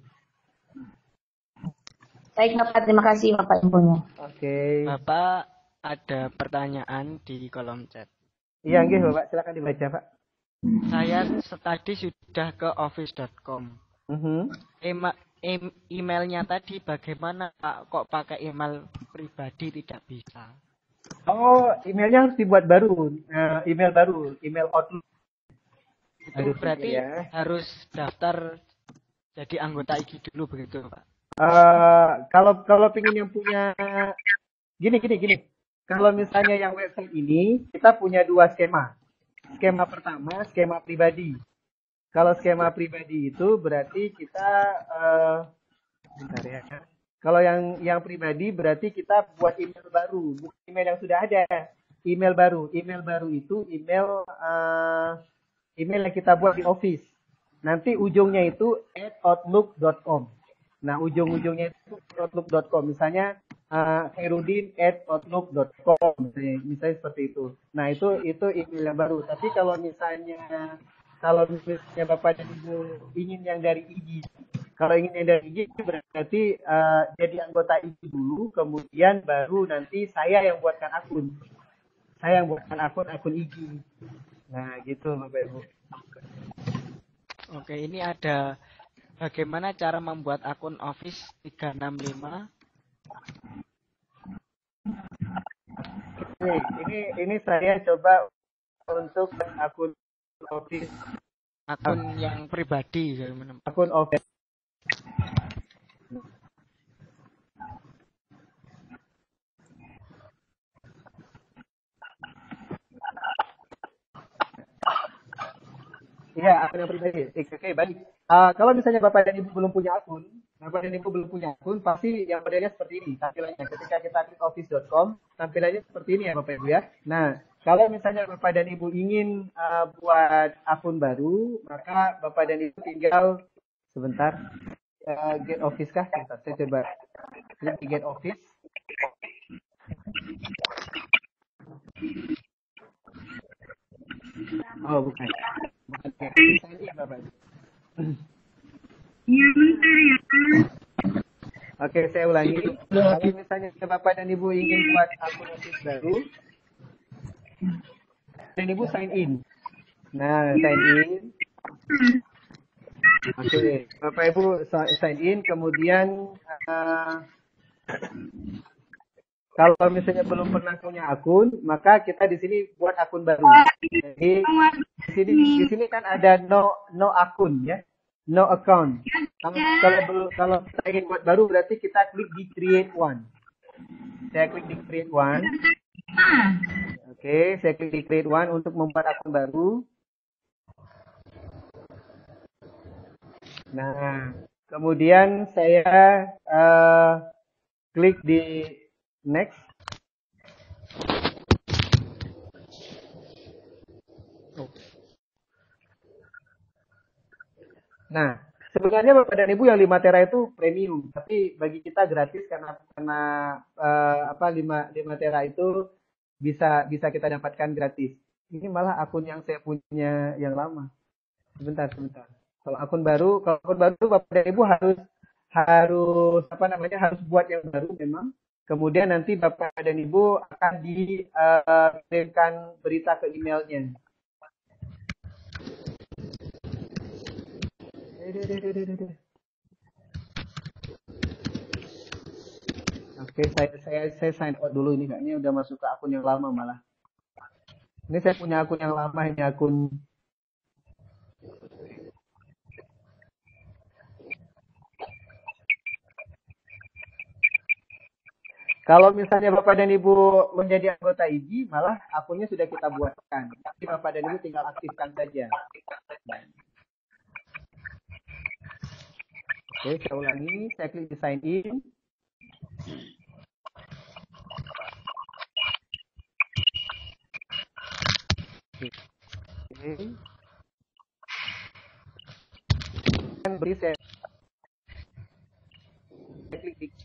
Baik Bapak, terima kasih Bapak infonya. Oke. Okay. Bapak ada pertanyaan di kolom chat. Iya, nggih Bapak, silakan dibaca Pak. Saya tadi sudah ke office dot com. Uh-huh. Ema E- emailnya tadi bagaimana Pak? Kok pakai email pribadi tidak bisa? Oh, emailnya harus dibuat baru, uh, email baru, email Outlook. Itu Aduh, berarti ya. Harus daftar jadi anggota I G dulu begitu Pak? Uh, kalau kalau pingin yang punya, gini gini gini. Kalau misalnya yang website ini kita punya dua skema. Skema pertama, skema pribadi. Kalau skema pribadi itu berarti kita uh, bentar ya. Kalau yang yang pribadi berarti kita buat email baru, bukan email yang sudah ada. Email baru, email baru itu email uh, email yang kita buat di Office. Nanti ujungnya itu at outlook dot com. Nah, ujung-ujungnya itu outlook dot com. Misalnya uh, Herudin at outlook dot com misalnya, misalnya seperti itu. Nah, itu itu email yang baru. Tapi kalau misalnya Kalau misalnya Bapak dan Ibu ingin yang dari I G, kalau ingin yang dari I G berarti uh, jadi anggota I G dulu, kemudian baru nanti saya yang buatkan akun. Saya yang buatkan akun, akun I G. Nah, gitu Bapak Ibu. Oke, ini ada bagaimana cara membuat akun Office tiga enam lima. Ini, ini, ini saya coba untuk akun Office, akun yang pribadi, akun Office. Iya, akun yang pribadi. Oke, okay, baik. Uh, kalau misalnya Bapak dan Ibu belum punya akun, Bapak dan Ibu belum punya akun, pasti yang modelnya seperti ini tampilannya. Ketika kita klik office dot com, tampilannya seperti ini ya Bapak Ibu ya. Nah, kalau misalnya Bapak dan Ibu ingin uh, buat akun baru, maka Bapak dan Ibu tinggal sebentar uh, get office kah? Sebentar, saya coba klik di get office. Oh, bukan. Bukan get office ini Bapak. Iya, bentar ya. Oke, saya ulangi. Kalau misalnya Bapak dan Ibu ingin buat akun office baru, dan Ibu sign in. Nah, sign in. Oke, okay. Bapak Ibu sign in, kemudian uh, kalau misalnya belum pernah punya akun, maka kita di sini buat akun baru. Jadi di sini di sini kan ada no no akun ya, no account. Kalau kalau kalau kita ingin buat baru berarti kita klik di create one. Saya klik di create one. Oke, okay, saya klik di create one untuk membuat akun baru. Nah, kemudian saya uh, klik di next. Nah, sebenarnya Bapak dan Ibu yang lima tera itu premium, tapi bagi kita gratis karena karena uh, apa lima tera itu bisa bisa kita dapatkan gratis. Ini malah akun yang saya punya yang lama. Sebentar, sebentar. Kalau akun baru, kalau akun baru Bapak dan Ibu harus harus apa namanya harus buat yang baru memang. Kemudian nanti Bapak dan Ibu akan dikirimkan uh, berita ke emailnya. Oke, saya saya saya sign out dulu ini kayaknya udah masuk ke akun yang lama malah. Ini saya punya akun yang lama, ini akun Kalau misalnya Bapak dan Ibu menjadi anggota I G I, malah akunnya sudah kita buatkan. Jadi Bapak dan Ibu tinggal aktifkan saja. Oke, saya ulangi. Saya klik di sign in. Oke. Dan beri saya klik di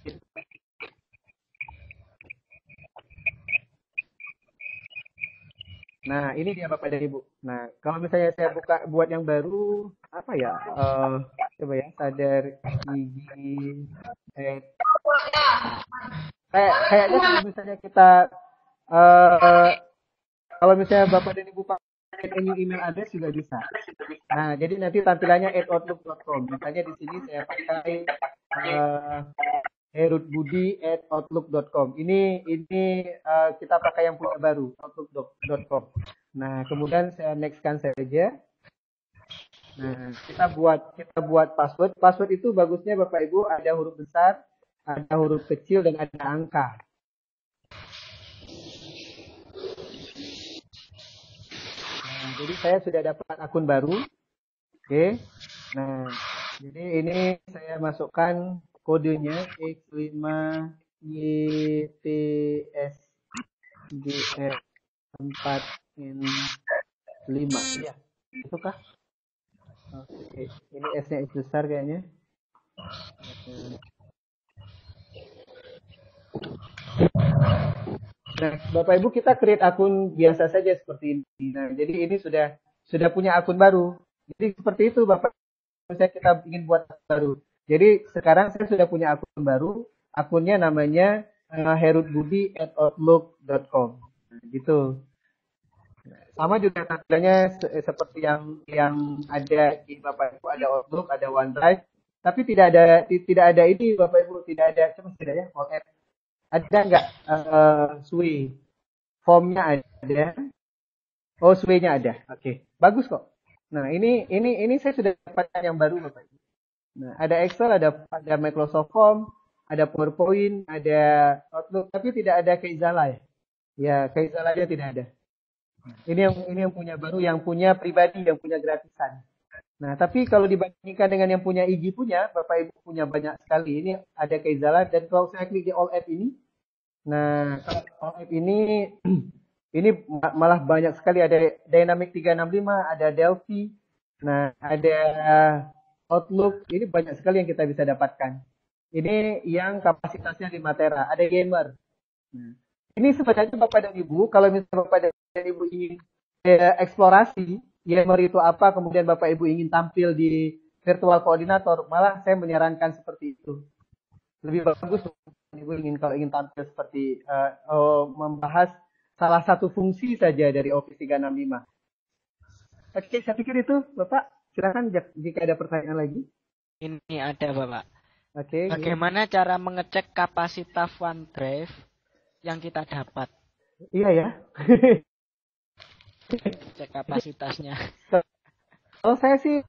Nah, ini dia Bapak dan Ibu. Nah, kalau misalnya saya buka buat yang baru, apa ya? Uh, coba ya, sadar gigi. Eh, kayak kayaknya kalau misalnya kita, uh, kalau misalnya Bapak dan Ibu pakai new email address juga bisa. Nah, jadi nanti tampilannya at outlook dot com. Misalnya di sini saya pakai uh, herutbudi at outlook dot com. Ini ini uh, kita pakai yang punya baru, outlook dot com. Nah, kemudian saya nextkan saja. Nah, kita buat kita buat password. Password itu bagusnya Bapak Ibu ada huruf besar, ada huruf kecil dan ada angka. Nah, jadi saya sudah dapat akun baru. Oke. Nah, jadi ini saya masukkan kodenya X lima Y T S G F empat N lima. Ya, itu kah? Oke, ini S-nya S besar kayaknya. Nah, Bapak Ibu kita create akun biasa saja seperti ini. Nah, jadi ini sudah sudah punya akun baru. Jadi seperti itu Bapak, misalnya kita ingin buat akun baru. Jadi sekarang saya sudah punya akun baru, akunnya namanya uh, herutbudi at outlook dot com. Nah, gitu. Sama juga tampilannya se seperti yang yang ada di Bapak Ibu, ada Outlook, ada OneDrive, tapi tidak ada tidak ada ini Bapak Ibu, tidak ada cuma tidak ya all app. Ada nggak uh, Sway? Formnya ada. Oh, Sway-nya ada. Oke, okay. Bagus kok. Nah, ini ini ini saya sudah dapatkan yang baru Bapak Ibu. Nah, ada Excel, ada ada Microsoft Form, ada PowerPoint, ada Outlook, tapi tidak ada Keizala ya. Ya, Keizalanya tidak ada. Ini yang ini yang punya baru, yang punya pribadi, yang punya gratisan. Nah, tapi kalau dibandingkan dengan yang punya I G I punya, Bapak Ibu punya banyak sekali. Ini ada Keizala dan kalau saya klik di all app ini, nah kalau all app ini ini malah banyak sekali, ada Dynamic tiga enam lima, ada Delphi, nah ada Outlook, ini banyak sekali yang kita bisa dapatkan. Ini yang kapasitasnya lima tera, ada Gamer. Nah, ini sebenarnya Bapak dan Ibu, kalau misalnya Bapak dan Ibu ingin eh, eksplorasi Gamer itu apa, kemudian Bapak Ibu ingin tampil di virtual koordinator, malah saya menyarankan seperti itu. Lebih bagus Ibu ingin kalau ingin tampil seperti uh, uh, membahas salah satu fungsi saja dari Office tiga enam lima. Oke, saya pikir itu Bapak. Silakan jika ada pertanyaan lagi. Ini ada Bapak. Oke. Bagaimana gini. cara mengecek kapasitas OneDrive yang kita dapat? Iya ya. Cek kapasitasnya. Kalau saya sih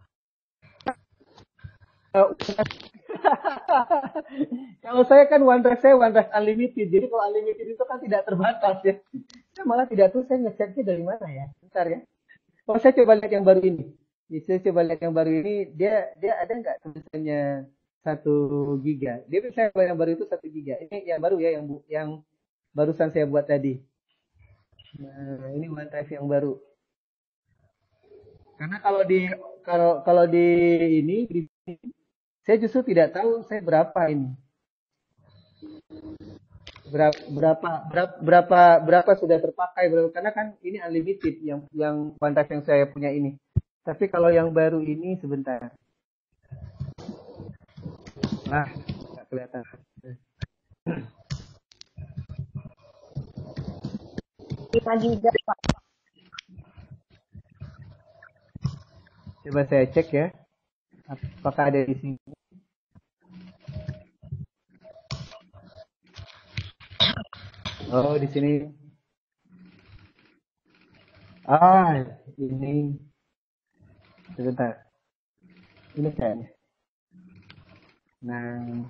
kalau saya kan OneDrive saya OneDrive Unlimited. Jadi kalau Unlimited itu kan tidak terbatas ya. Saya malah tidak tahu saya ngeceknya dari mana ya. Bentar ya. Oh, saya coba lihat yang baru ini. Bisa coba lihat yang baru ini, dia dia ada nggak tulisannya satu giga? Dia bisa yang baru itu satu giga. Ini yang baru ya, yang bu, yang barusan saya buat tadi. Nah, ini OneDrive yang baru. Karena kalau di kalau kalau di ini di, saya justru tidak tahu saya berapa ini. Berapa berapa berapa berapa, berapa sudah terpakai berapa, karena kan ini unlimited yang yang OneDrive yang saya punya ini. Tapi kalau yang baru ini sebentar. Nah, nggak kelihatan. lima giga, Pak. Coba saya cek ya. Apakah ada di sini? Oh, di sini. Ah, ini. Sebentar. Ini kayaknya. Nah.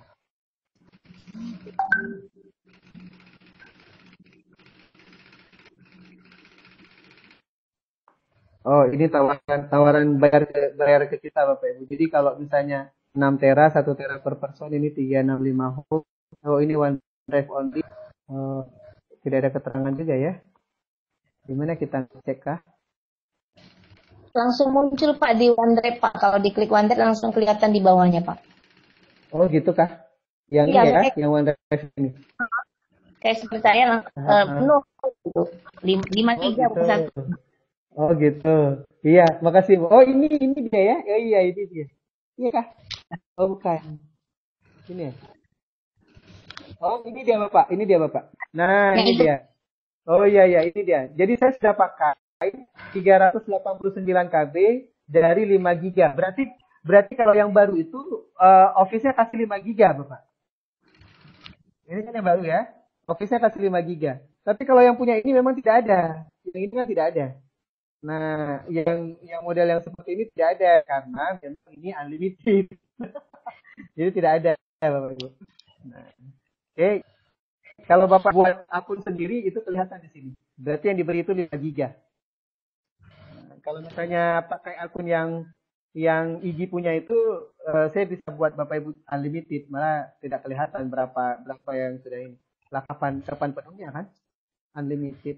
Oh, ini tawaran tawaran bayar ke bayar ke kita Bapak Ibu. Jadi kalau misalnya enam tera, satu tera per person, ini tiga ratus enam puluh lima home. Oh, ini OneDrive only. Oh, tidak ada keterangan juga ya. Gimana kita cek kah? Langsung muncul Pak di OneDrive Pak. Kalau diklik OneDrive langsung kelihatan di bawahnya Pak. Oh gitu kah? Yang Iya, ini ya, kayak- yang OneDrive ini. Kayak seperti saya langsung Ah, eh, ah. penuh gitu. Lim- lima Oh tiga gitu. bukan. Oh gitu. Iya, makasih. Bu. Oh ini ini dia ya? Oh iya ini dia. Iya kah? Oh bukan. Ini ya. Oh ini dia Bapak. Ini dia Bapak. Nah Yang ini itu dia. Oh iya iya ini dia. Jadi saya sudah pakai tiga ratus delapan puluh sembilan K B dari lima giga. Berarti berarti kalau yang baru itu eh, Office-nya kasih lima giga Bapak. Ini kan yang baru ya. Office-nya kasih lima giga. Tapi kalau yang punya ini memang tidak ada. Yang ini kan tidak ada. Nah, yang yang model yang seperti ini tidak ada karena memang ini unlimited. Jadi tidak ada Bapak Ibu. Nah, oke. Kalau Bapak buat akun sendiri itu kelihatan di sini. Berarti yang diberi itu lima giga. Nah, kalau misalnya pakai akun yang yang I G punya itu eh, saya bisa buat Bapak Ibu unlimited, malah tidak kelihatan berapa berapa yang sudah ini. Lah kapan kapan penuhnya kan? Unlimited.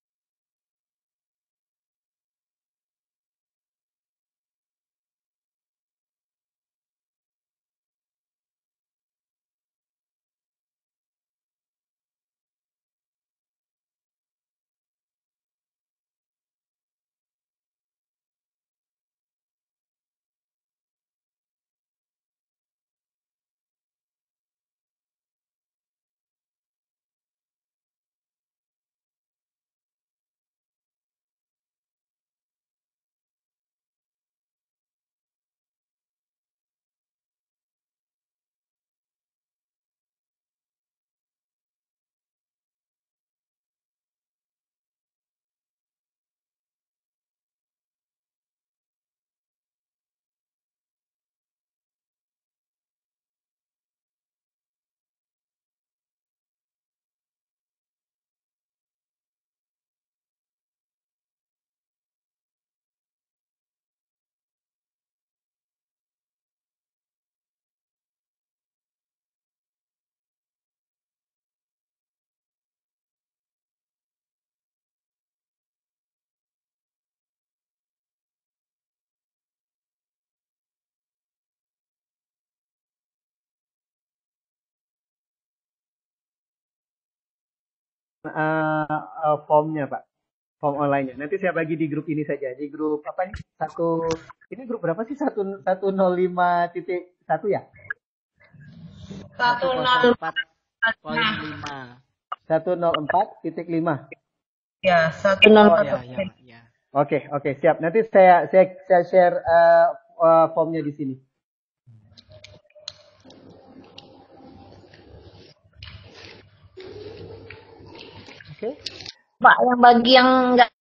Uh, uh, formnya Pak, form online-nya. Nanti saya bagi di grup ini saja, di grup apa nih? Satu, ini grup berapa sih? Satu satu nol lima titik satu ya? satu nol empat poin lima. Satu nol empat titik lima. ya satu nol Oh empat. ya ya ya. Oke oke siap. Nanti saya saya saya share uh, uh, formnya di sini. Oke. Pak, yang bagi yang nggak